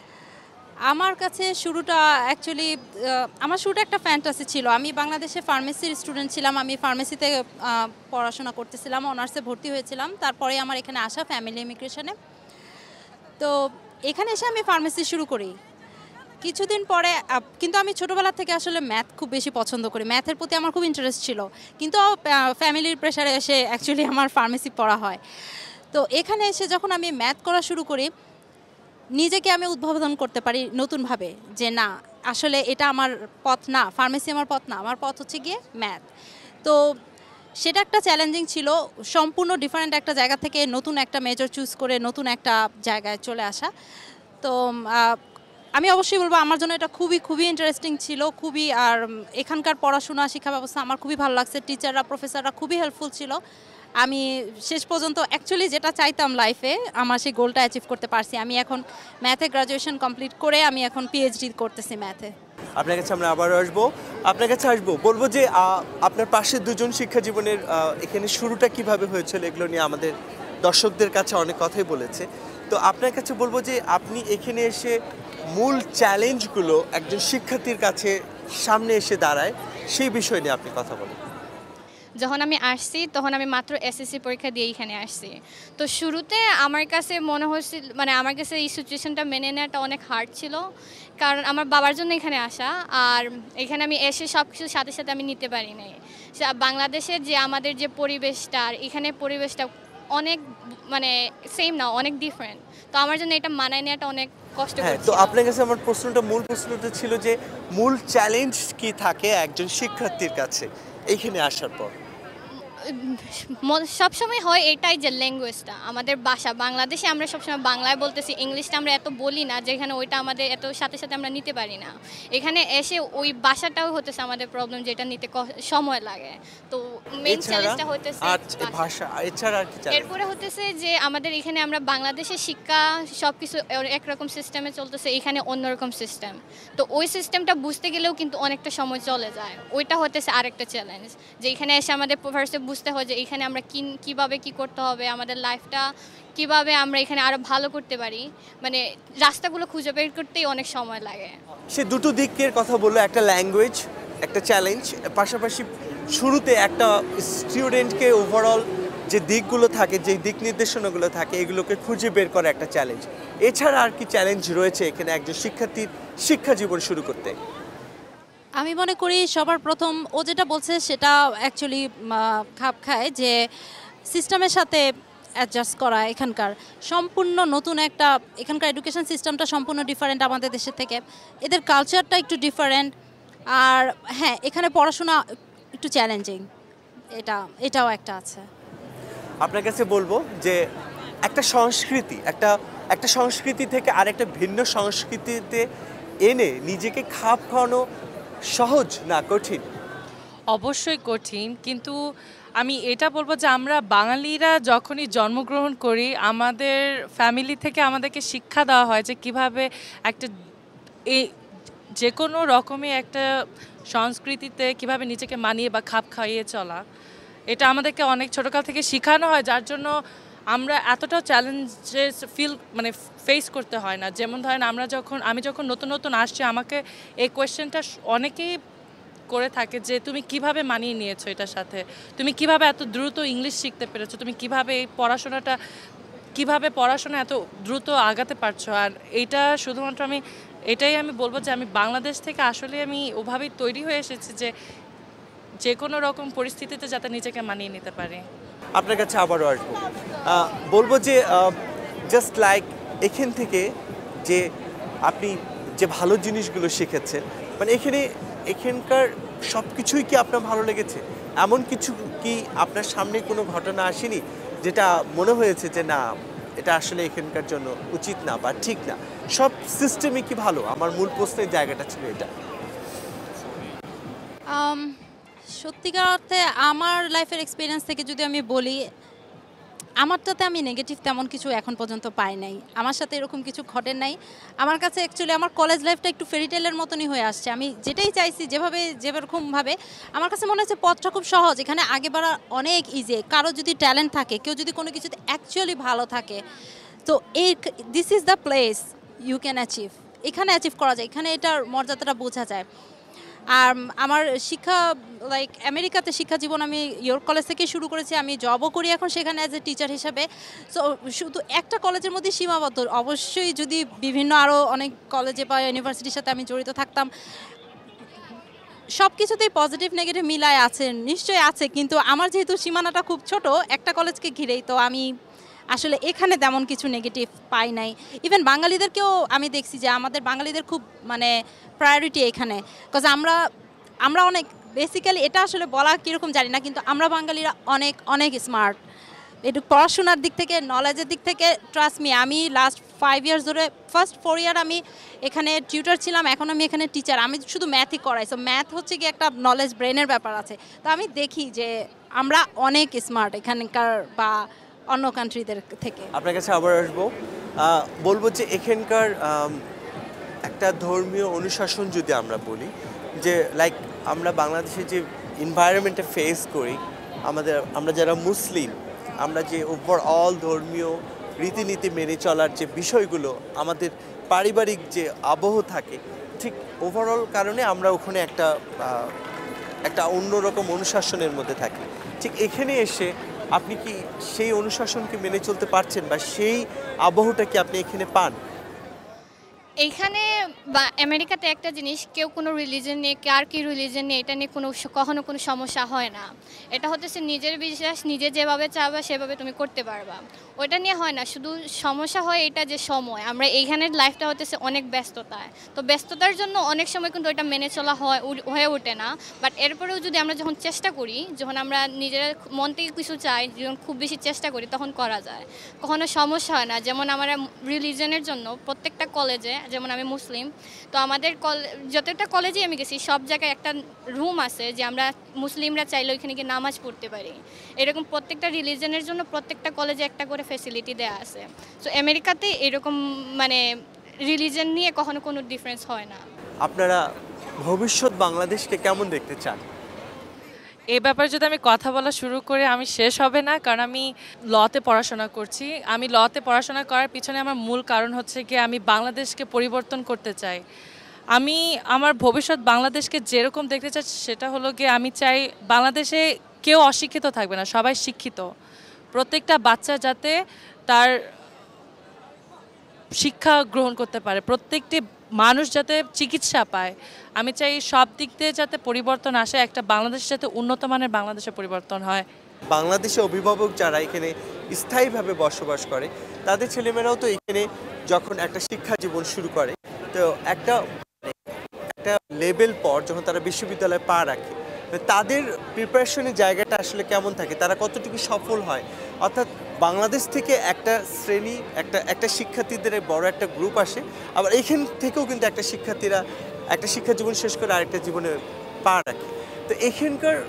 আমার কাছে শুরুটা অ্যাকচুয়ালি আমার শুরুটা একটা ফ্যান্টাসি ছিল। আমি বাংলাদেশে ফার্মেসির স্টুডেন্ট ছিলাম। আমি ফার্মেসিতে পড়াশোনা করতেছিলাম, অনার্সে ভর্তি হয়েছিলাম। তারপরে আমার এখানে আসা ফ্যামিলি ইমিগ্রেশনে। তো এখানে এসে আমি ফার্মেসি শুরু করি। কিছুদিন পরে কিন্তু আমি ছোটোবেলা থেকে আসলে ম্যাথ খুব বেশি পছন্দ করি, ম্যাথের প্রতি আমার খুব ইন্টারেস্ট ছিল। কিন্তু ফ্যামিলির প্রেশারে এসে অ্যাকচুয়ালি আমার ফার্মেসি পড়া হয়। তো এখানে এসে যখন আমি ম্যাথ করা শুরু করি, নিজেকে আমি উদ্ভাবন করতে পারি নতুনভাবে যে না, আসলে এটা আমার পথ না, ফার্মেসি আমার পথ না, আমার পথ হচ্ছে গিয়ে ম্যাথ। তো সেটা একটা চ্যালেঞ্জিং ছিল, সম্পূর্ণ ডিফারেন্ট একটা জায়গা থেকে নতুন একটা মেজর চুজ করে নতুন একটা জায়গায় চলে আসা। তো আমি অবশ্যই বলবো আমার জন্য এটা খুবই খুবই ইন্টারেস্টিং ছিল, খুবই। আর এখানকার পড়াশোনা শিক্ষা ব্যবস্থা আমার খুবই ভালো লাগছে। টিচাররা, প্রফেসররা খুবই হেল্পফুল ছিল। আমি শেষ পর্যন্ত অ্যাকচুয়ালি যেটা চাইতাম লাইফে, আমার সেই গোলটা অ্যাচিভ করতে পারছি। আমি এখন ম্যাথে গ্রাজুয়েশন কমপ্লিট করে আমি এখন পিএইচডি করতেছি ম্যাথে। আপনার কাছে আমরা আবারও আসবো, আপনার কাছে আসবো, বলবো যে আপনার পাশে দুজন শিক্ষা জীবনের এখানে শুরুটা কিভাবে হয়েছিল এগুলো নিয়ে আমাদের দর্শকদের কাছে অনেক কথাই বলেছে। তো আপনার কাছে বলবো যে আপনি এখানে এসে মূল চ্যালেঞ্জগুলো একজন শিক্ষার্থীর কাছে সামনে এসে দাঁড়ায়, সেই বিষয় নিয়ে আপনি কথা বলেন। যখন আমি আসছি তখন আমি মাত্র এসএসসি পরীক্ষা দিয়ে এখানে আসছি। তো শুরুতে আমার কাছে মনে হচ্ছিল, মানে আমার কাছে এই সিচুয়েশনটা মেনে নেওয়াটা অনেক হার্ড ছিল, কারণ আমার বাবার জন্য এখানে আসা। আর এখানে আমি এসে সব কিছুর সাথে সাথে আমি নিতে পারি নাই। বাংলাদেশের যে আমাদের যে পরিবেশটা আর এখানে পরিবেশটা অনেক মানে সেম না, অনেক ডিফারেন্ট। তো আমার জন্য এটা মানায় নেওয়াটা অনেক কষ্ট। হ্যাঁ, তো আপনার কাছে আমার প্রশ্নটা মূল প্রশ্নটা ছিল যে মূল চ্যালেঞ্জ কি থাকে একজন শিক্ষার্থীর কাছে এইখানে আসার পর? সবসময় হয় এটাই যে ল্যাঙ্গুয়েজটা, আমাদের ভাষা। বাংলাদেশে আমরা সবসময় বাংলায় বলতেছি, ইংলিশটা আমরা এত বলি না, যেখানে ওইটা আমাদের এত সাথে সাথে আমরা নিতে পারি না। এখানে এসে ওই ভাষাটাও হতেছে আমাদের প্রবলেম, যেটা নিতে সময় লাগে। তো মেইন চ্যালেঞ্জটা হতেছে ভাষা। এছাড়া আর কি চ্যালেঞ্জ? এরপরে হতেছে যে আমাদের এখানে আমরা বাংলাদেশের শিক্ষা সব কিছু একরকম সিস্টেমে চলতেছে, এখানে অন্যরকম সিস্টেম। তো ওই সিস্টেমটা বুঝতে গেলেও কিন্তু অনেকটা সময় চলে যায়। ওইটা হতেছে আরেকটা চ্যালেঞ্জ, যে এখানে এসে আমাদের ফার্স্টে বুঝতে হয় যে এখানে আমরা কি কীভাবে কী করতে হবে, আমাদের লাইফটা কিভাবে আমরা এখানে আরও ভালো করতে পারি, মানে রাস্তাগুলো খুঁজে বের করতেই অনেক সময় লাগে। সে দুটো দিকের কথা বললো, একটা ল্যাঙ্গুয়েজ, একটা চ্যালেঞ্জ, পাশাপাশি শুরুতে একটা স্টুডেন্টকে ওভারঅল যে দিকগুলো থাকে, যে দিক নির্দেশনাগুলো থাকে, এগুলোকে খুঁজে বের করা একটা চ্যালেঞ্জ। এছাড়া আর কি চ্যালেঞ্জ রয়েছে এখানে একজন শিক্ষার্থীর শিক্ষা জীবন শুরু করতে? আমি মনে করি সবার প্রথম ও যেটা বলছে সেটা অ্যাকচুয়ালি খাপ খায়, যে সিস্টেমের সাথে অ্যাডজাস্ট করা। এখানকার সম্পূর্ণ নতুন একটা, এখানকার এডুকেশন সিস্টেমটা সম্পূর্ণ ডিফারেন্ট আমাদের দেশের থেকে, এদের কালচারটা একটু ডিফারেন্ট। আর হ্যাঁ, এখানে পড়াশোনা একটু চ্যালেঞ্জিং, এটা এটাও একটা আছে। আপনার কাছে বলবো যে একটা সংস্কৃতি, একটা একটা সংস্কৃতি থেকে আরেকটা ভিন্ন সংস্কৃতিতে এনে নিজেকে খাপ খাওয়ানো সহজ না কঠিন? অবশ্যই কঠিন, কিন্তু আমি এটা বলবো যে আমরা বাঙালিরা যখনই জন্মগ্রহণ করি আমাদের ফ্যামিলি থেকে আমাদেরকে শিক্ষা দেওয়া হয় যে কীভাবে একটা এই যে কোনো রকমই একটা সংস্কৃতিতে কিভাবে নিজেকে মানিয়ে বা খাপ খাইয়ে চলা, এটা আমাদেরকে অনেক ছোটকাল থেকে শেখানো হয়, যার জন্য আমরা এতটাও চ্যালেঞ্জেস ফিল মানে ফেস করতে হয় না। যেমন ধরেন আমরা যখন আমি যখন নতুন নতুন আসছি আমাকে এই কোয়েশ্চেনটা অনেকেই করে থাকে যে তুমি কিভাবে মানিয়ে নিয়েছো এটার সাথে, তুমি কিভাবে এত দ্রুত ইংলিশ শিখতে পেরেছো, তুমি কিভাবে এই পড়াশোনাটা কিভাবে পড়াশোনা এত দ্রুত আগাতে পারছো। আর এইটা শুধুমাত্র আমি এটাই আমি বলবো যে আমি বাংলাদেশ থেকে আসলে আমি ওভাবেই তৈরি হয়ে এসেছি যে যে কোনো রকম পরিস্থিতিতে যাতে নিজেকে মানিয়ে নিতে পারি। আপনার কাছে আবারও আসবো, বলবো যে জাস্ট লাইক এখান থেকে যে আপনি যে ভালো জিনিসগুলো শিখেছেন, মানে এখানে এখানকার সব কিছুই কি আপনার ভালো লেগেছে? এমন কিছু কি আপনার সামনে কোনো ঘটনা আসেনি যেটা মনে হয়েছে যে না এটা আসলে এখানকার জন্য উচিত না বা ঠিক না? সব সিস্টেমই কি ভালো? আমার মূল প্রশ্নের জায়গাটা ছিল এটা। সত্যিকার অর্থে আমার লাইফের এক্সপিরিয়েন্স থেকে যদি আমি বলি, আমারটাতে আমি নেগেটিভ তেমন কিছু এখন পর্যন্ত পাই নাই, আমার সাথে এরকম কিছু ঘটে নাই। আমার কাছে অ্যাকচুয়ালি আমার কলেজ লাইফটা একটু ফেরিটেলের মতনই হয়ে আসছে। আমি যেটাই চাইছি যেভাবে যেরকমভাবে আমার কাছে মনে হচ্ছে পথটা খুব সহজ, এখানে আগে বাড়া অনেক ইজি। কারো যদি ট্যালেন্ট থাকে, কেউ যদি কোনো কিছুতে অ্যাকচুয়ালি ভালো থাকে, তো এই this is the place you can achieve. এখানে অ্যাচিভ করা যায়, এখানে এটার মর্যাদাটা বোঝা যায়। আর আমার শিক্ষা লাইক আমেরিকাতে শিক্ষা জীবন আমি ইয়র্ক কলেজ থেকে শুরু করেছি, আমি জবও করি এখন সেখানে অ্যাজ এ টিচার হিসাবে। সো শুধু একটা কলেজের মধ্যে সীমাবদ্ধ, অবশ্যই যদি বিভিন্ন আরও অনেক কলেজে বা ইউনিভার্সিটির সাথে আমি জড়িত থাকতাম, সব কিছুতেই পজিটিভ নেগেটিভ মিলায় আছে, নিশ্চয়ই আছে। কিন্তু আমার যেহেতু সীমানাটা খুব ছোট একটা কলেজকে ঘিরেই, তো আমি আসলে এখানে তেমন কিছু নেগেটিভ পাই নাই। ইভেন বাঙালিদেরকেও আমি দেখছি যে আমাদের বাঙালিদের খুব মানে প্রায়োরিটি এখানে, বিকজ আমরা আমরা অনেক বেসিক্যালি এটা আসলে বলা কীরকম জানি না, কিন্তু আমরা বাঙালিরা অনেক অনেক স্মার্ট। একটু পড়াশোনার দিক থেকে, নলেজের দিক থেকে ট্রাস্ট মি, আমি লাস্ট ফাইভ ইয়ার্স ধরে ফার্স্ট ফোর ইয়ার আমি এখানে টিউটার ছিলাম, এখন আমি এখানে টিচার। আমি শুধু ম্যাথই করাই, সো ম্যাথ হচ্ছে কি একটা নলেজ ব্রেনের ব্যাপার আছে। তো আমি দেখি যে আমরা অনেক স্মার্ট এখানকার বা অন্য কান্ট্রিদের থেকে। আপনার কাছে আবার আসবো, বলবো যে এখানকার একটা ধর্মীয় অনুশাসন যদি আমরা বলি, যে লাইক আমরা বাংলাদেশে যে এনভায়রনমেন্টে ফেস করি, আমাদের আমরা যারা মুসলিম, আমরা যে ওভারঅল ধর্মীয় রীতিনীতি মেনে চলার যে বিষয়গুলো, আমাদের পারিবারিক যে আবহ থাকে, ঠিক ওভারঅল কারণে আমরা ওখানে একটা একটা অন্যরকম অনুশাসনের মধ্যে থাকি। ঠিক এখানে এসে আপনি কি সেই অনুশাসনকে মেনে চলতে পারছেন বা সেই আবহটা কি আপনি এখানে পান? এইখানে বা আমেরিকাতে একটা জিনিস, কেউ কোনো রিলিজন নিয়ে কার কি রিলিজন নিয়ে এটা নিয়ে কোনো কখনো কোনো সমস্যা হয় না। এটা হচ্ছে নিজের বিশ্বাস, নিজে যেভাবে চাবা সেভাবে তুমি করতে পারবা, ওইটা নিয়ে হয় না। শুধু সমস্যা হয় এটা যে সময়, আমরা এইখানের লাইফটা হতেছে অনেক ব্যস্ততায়, তো ব্যস্ততার জন্য অনেক সময় কিন্তু ওইটা মেনে চলা হয় হয়ে ওঠে না। বাট এরপরেও যদি আমরা যখন চেষ্টা করি, যখন আমরা নিজেরা মন থেকে কিছু চাই, যখন খুব বেশি চেষ্টা করি, তখন করা যায়, কখনো সমস্যা হয় না। যেমন আমরা রিলিজনের জন্য প্রত্যেকটা কলেজে, যেমন আমি মুসলিম, তো আমাদের যতটা কলেজে আমি গেছি সব জায়গায় একটা রুম আছে যে আমরা মুসলিমরা চাইলে ওইখানে গিয়ে নামাজ পড়তে পারি। এরকম প্রত্যেকটা রিলিজনের জন্য প্রত্যেকটা কলেজে একটা করে ফ্যাসিলিটি দেওয়া আছে। সো আমেরিকাতে এরকম মানে রিলিজন নিয়ে কখনো কোনো ডিফারেন্স হয় না। আপনারা ভবিষ্যৎ বাংলাদেশকে কেমন দেখতে চান? এই ব্যাপারে যদি আমি কথা বলা শুরু করি আমি শেষ হবে না, কারণ আমি লতে পড়াশোনা করছি। আমি লতে পড়াশোনা করার পিছনে আমার মূল কারণ হচ্ছে কি আমি বাংলাদেশকে পরিবর্তন করতে চাই। আমি আমার ভবিষ্যৎ বাংলাদেশকে যেরকম দেখতে চাই সেটা হলো গিয়ে আমি চাই বাংলাদেশে কেউ অশিক্ষিত থাকবে না, সবাই শিক্ষিত। প্রত্যেকটা বাচ্চা যাতে তার শিক্ষা গ্রহণ করতে পারে, প্রত্যেকটি মানুষ যাতে চিকিৎসা পায়। আমি চাই সব দিক দিয়ে যাতে পরিবর্তন আসে, একটা বাংলাদেশ যাতে উন্নত মানের বাংলাদেশে পরিবর্তন হয়। বাংলাদেশে অভিভাবক যারা এখানে স্থায়ীভাবে বসবাস করে, তাদের ছেলেমেয়েরাও তো এখানে যখন একটা শিক্ষা জীবন শুরু করে, তো একটা একটা লেভেল পর যখন তারা বিশ্ববিদ্যালয়ে পা রাখে, তাদের প্রিপারেশনের জায়গাটা আসলে কেমন থাকে, তারা কতটুকু সফল হয়। অর্থাৎ বাংলাদেশ থেকে একটা শ্রেণী একটা একটা শিক্ষার্থীদের বড় একটা গ্রুপ আসে, আবার এইখান থেকেও কিন্তু একটা শিক্ষার্থীরা একটা শিক্ষা জীবন শেষ করে আরেকটা জীবনে পা রাখে। তো এখানকার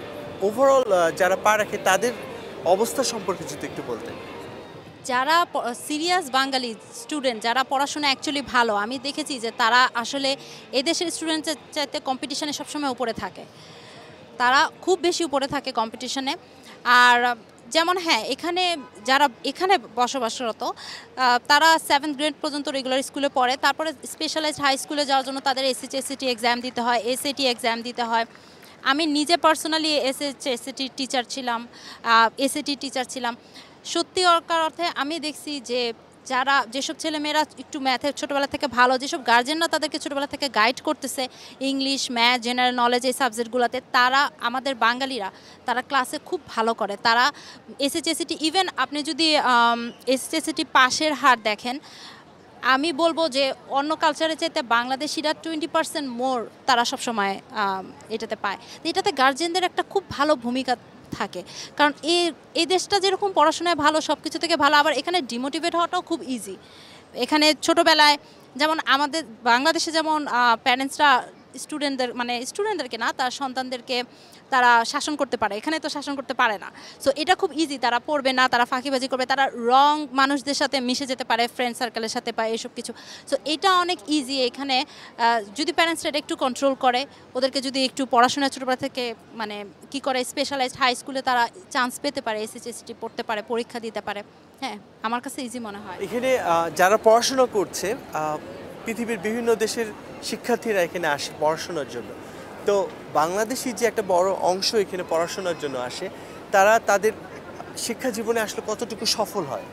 ওভারঅল যারা পা রাখে তাদের অবস্থা সম্পর্কে যদি একটু বলতেন। যারা সিরিয়াস বাঙালি স্টুডেন্ট, যারা পড়াশোনা অ্যাকচুয়ালি ভালো, আমি দেখেছি যে তারা আসলে এদেশের স্টুডেন্টদের চাইতে কম্পিটিশনে সবসময় উপরে থাকে, তারা খুব বেশি উপরে থাকে কম্পিটিশনে। আর যেমন হ্যাঁ, এখানে যারা এখানে বসবাসরত তারা সেভেন্থ গ্রেড পর্যন্ত রেগুলার স্কুলে পড়ে, তারপরে স্পেশালাইজড হাই স্কুলে যাওয়ার জন্য তাদের এসএইচ এসএটি এক্সাম দিতে হয়, এসএটি এক্সাম দিতে হয়। আমি নিজে পার্সোনালি এসএইচ এসএটি টিচার ছিলাম, এসএটি টিচার ছিলাম। সত্যি অর্থে আমি দেখছি যে যারা যেসব ছেলেমেয়েরা একটু ম্যাথে ছোটোবেলা থেকে ভালো, যেসব গার্জেনরা তাদেরকে ছোটোবেলা থেকে গাইড করতেছে ইংলিশ, ম্যাথ, জেনারেল নলেজ এই সাবজেক্টগুলোতে, তারা আমাদের বাঙালিরা তারা ক্লাসে খুব ভালো করে। তারা এসএইচএসিটি ইভেন আপনি যদি এসএইচএসিটি পাশের হার দেখেন, আমি বলবো যে অন্য কালচারের চাইতে বাংলাদেশিরা টোয়েন্টি পার্সেন্ট মোর তারা সবসময় এটাতে পায়। এটাতে গার্জেনদের একটা খুব ভালো ভূমিকা থাকে, কারণ এই এই দেশটা যেরকম পড়াশোনায় ভালো, সব কিছু থেকে ভালো, আবার এখানে ডিমোটিভেট হওয়াটাও খুব ইজি। এখানে ছোটোবেলায় যেমন আমাদের বাংলাদেশে যেমন প্যারেন্টসরা স্টুডেন্টদের মানে স্টুডেন্টদেরকে না, তার সন্তানদেরকে তারা শাসন করতে পারে, এখানে তো শাসন করতে পারে না। সো এটা খুব ইজি, তারা পড়বে না, তারা ফাঁকিবাজি করবে, তারা রং মানুষদের সাথে মিশে যেতে পারে, ফ্রেন্ড সার্কেলের সাথে পায় এসব কিছু। সো এটা অনেক ইজি। এখানে যদি প্যারেন্টসরা একটু কন্ট্রোল করে, ওদেরকে যদি একটু পড়াশোনা ছোটোবেলা থেকে মানে কি করে স্পেশালাইজড হাই স্কুলে তারা চান্স পেতে পারে, এসএইচএসটি পড়তে পারে, পরীক্ষা দিতে পারে, হ্যাঁ আমার কাছে ইজি মনে হয়। এখানে যারা পড়াশোনা করছে, পৃথিবীর বিভিন্ন দেশের শিক্ষার্থীরা এখানে আসে পড়াশোনার জন্য, তো বাংলাদেশি যে একটা বড় অংশ এখানে পড়াশোনার জন্য আসে, তারা তাদের শিক্ষা জীবনে আসলে কতটুকু সফল হয়?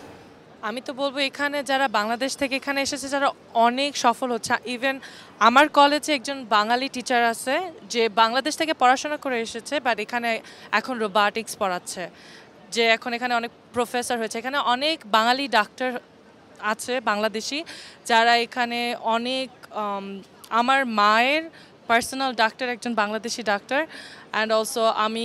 আমি তো বলবো এখানে যারা বাংলাদেশ থেকে এখানে এসেছে যারা অনেক সফল হচ্ছে। ইভেন আমার কলেজে একজন বাঙালি টিচার আছে যে বাংলাদেশ থেকে পড়াশোনা করে এসেছে, বাট এখানে এখন রোবোটিক্স পড়াচ্ছে, যে এখন এখানে অনেক প্রফেসর হয়েছে। এখানে অনেক বাঙালি ডাক্তার আছে বাংলাদেশি যারা এখানে অনেক, আমার মায়ের পার্সোনাল ডাক্তার একজন বাংলাদেশি ডাক্তার, অ্যান্ড অলসো আমি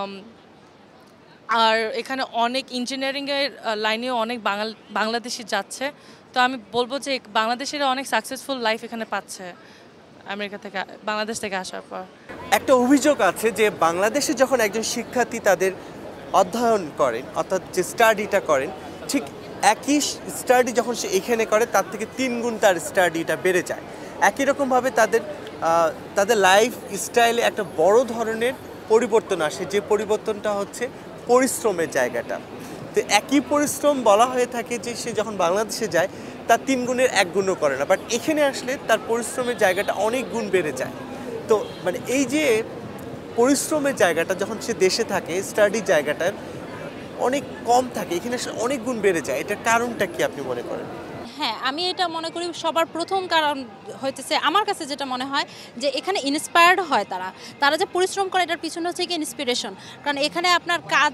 আর এখানে অনেক ইঞ্জিনিয়ারিংয়ের লাইনেও অনেক বাঙাল বাংলাদেশি যাচ্ছে। তো আমি বলবো যে বাংলাদেশিরা অনেক সাকসেসফুল লাইফ এখানে পাচ্ছে আমেরিকা থেকে, বাংলাদেশ থেকে আসার পর। একটা অভিযোগ আছে যে বাংলাদেশে যখন একজন শিক্ষার্থী তাদের অধ্যয়ন করেন, অর্থাৎ যে স্টাডিটা করেন, ঠিক একই স্টাডি যখন সে এখানে করে তার থেকে তিন গুণ তার স্টাডিটা বেড়ে যায়। একই রকমভাবে তাদের তাদের লাইফ স্টাইলে একটা বড় ধরনের পরিবর্তন আসে, যে পরিবর্তনটা হচ্ছে পরিশ্রমের জায়গাটা। তো একই পরিশ্রম বলা হয়ে থাকে যে সে যখন বাংলাদেশে যায় তার তিন গুণের এক গুণও করে না, বাট এখানে আসলে তার পরিশ্রমের জায়গাটা অনেক গুণ বেড়ে যায়। তো মানে এই যে পরিশ্রমের জায়গাটা যখন সে দেশে থাকে, স্টাডির জায়গাটার অনেক কম থাকে, এখানে অনেক গুণ বেড়ে যায়। এটার কারণটা কি আপনি মনে করেন? হ্যাঁ, আমি এটা মনে করি সবার প্রথম কারণ হইতেছে, আমার কাছে যেটা মনে হয় যে এখানে ইন্সপায়ার্ড হয় তারা তারা যে পরিশ্রম করে, এটার পিছনে হচ্ছে কি ইন্সপিরেশন। কারণ এখানে আপনার কাজ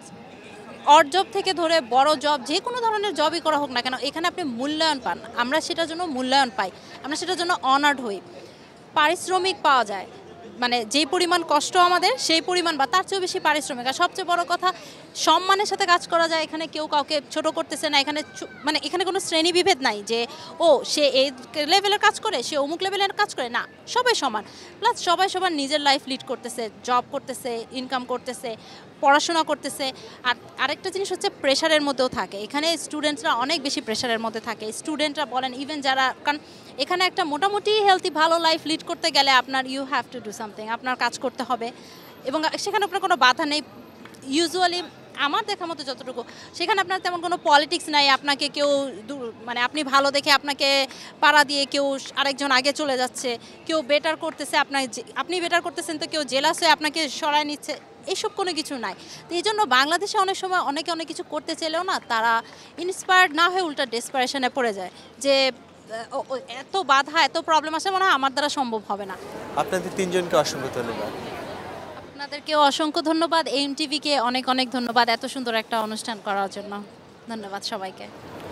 অড জব থেকে ধরে বড় জব, যে কোনো ধরনের জবই করা হোক না কেন, এখানে আপনি মূল্যায়ন পান, আমরা সেটার জন্য মূল্যায়ন পাই, আমরা সেটার জন্য অনার্ড হই, পারিশ্রমিক পাওয়া যায়, মানে যেই পরিমাণ কষ্ট আমাদের সেই পরিমাণ বা তার চেয়েও বেশি পারিশ্রমিক। আর সবচেয়ে বড় কথা, সম্মানের সাথে কাজ করা যায়, এখানে কেউ কাউকে ছোট করতেছে না, এখানে মানে এখানে কোনো শ্রেণী বিভেদ নাই যে ও সে এই লেভেলের কাজ করে, সে অমুক লেভেলের কাজ করে, না, সবাই সমান। প্লাস সবাই সবার নিজের লাইফ লিড করতেছে, জব করতেছে, ইনকাম করতেছে, পড়াশোনা করতেছে। আর আরেকটা জিনিস হচ্ছে প্রেশারের মধ্যেও থাকে, এখানে স্টুডেন্টসরা অনেক বেশি প্রেশারের মধ্যে থাকে। স্টুডেন্টরা বলেন, ইভেন যারা, কারণ এখানে একটা মোটামুটি হেলদি ভালো লাইফ লিড করতে গেলে আপনার you have to do something, আপনার কাজ করতে হবে, এবং সেখানে আপনার কোনো বাধা নেই। ইউজুয়ালি আমার দেখা মতো যতটুকু, সেখানে আপনার তেমন কোনো পলিটিক্স নাই, আপনাকে কেউ মানে আপনি ভালো দেখে আপনাকে পাড়া দিয়ে কেউ আরেকজন আগে চলে যাচ্ছে, কেউ বেটার করতেছে, আপনার আপনি বেটার করতেছেন তো কেউ জেলাস হয়ে আপনাকে সরায় নিচ্ছে, এইসব কোনো কিছু নাই। তো এই জন্য বাংলাদেশে অনেক সময় অনেকে অনেক কিছু করতে চাইলেও না, তারা ইন্সপায়ার্ড না হয়ে উল্টা ডেসপারেশনে পড়ে যায় যে এত বাধা, এত প্রবলেম আসে, মনে হয় আমার দ্বারা সম্ভব হবে না। আপনাদের তিনজনকে অসংখ্য ধন্যবাদ। আপনাদেরকেও অসংখ্য ধন্যবাদ, এনটিভিকে অনেক অনেক ধন্যবাদ এত সুন্দর একটা অনুষ্ঠান করার জন্য। ধন্যবাদ সবাইকে।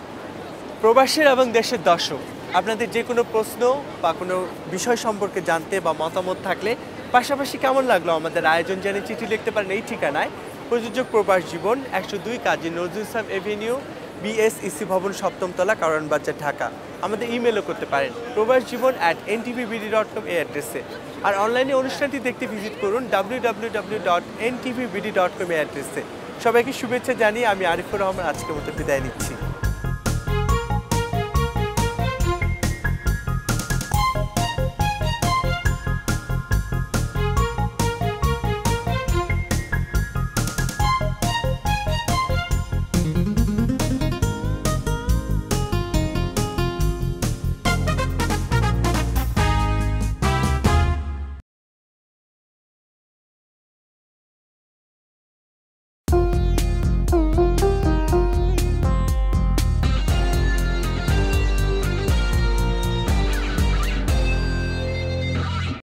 প্রবাসের এবং দেশের দর্শক, আপনাদের যে কোনো প্রশ্ন বা কোনো বিষয় সম্পর্কে জানতে বা মতামত থাকলে, পাশাপাশি কেমন লাগলো আমাদের আয়োজন জানিয়ে চিঠি লিখতে পারেন এই ঠিকানায়। প্রযোজক প্রবাস জীবন, একশো দুই কাজী নজরুল ইসলাম এভিনিউ, বিএসইসি ভবন সপ্তম তলা কারণ বাজার ঢাকা। আমাদের ইমেলও করতে পারেন প্রবাস জীবন at N TV BD dot com এই অ্যাড্রেসে। আর অনলাইনে অনুষ্ঠানটি দেখতে ভিজিট করুন W W W dot N TV BD dot com এই অ্যাড্রেসে। সবাইকে শুভেচ্ছা জানিয়ে আমি আরিফুর রহমান আজকের মতো বিদায় নিচ্ছি।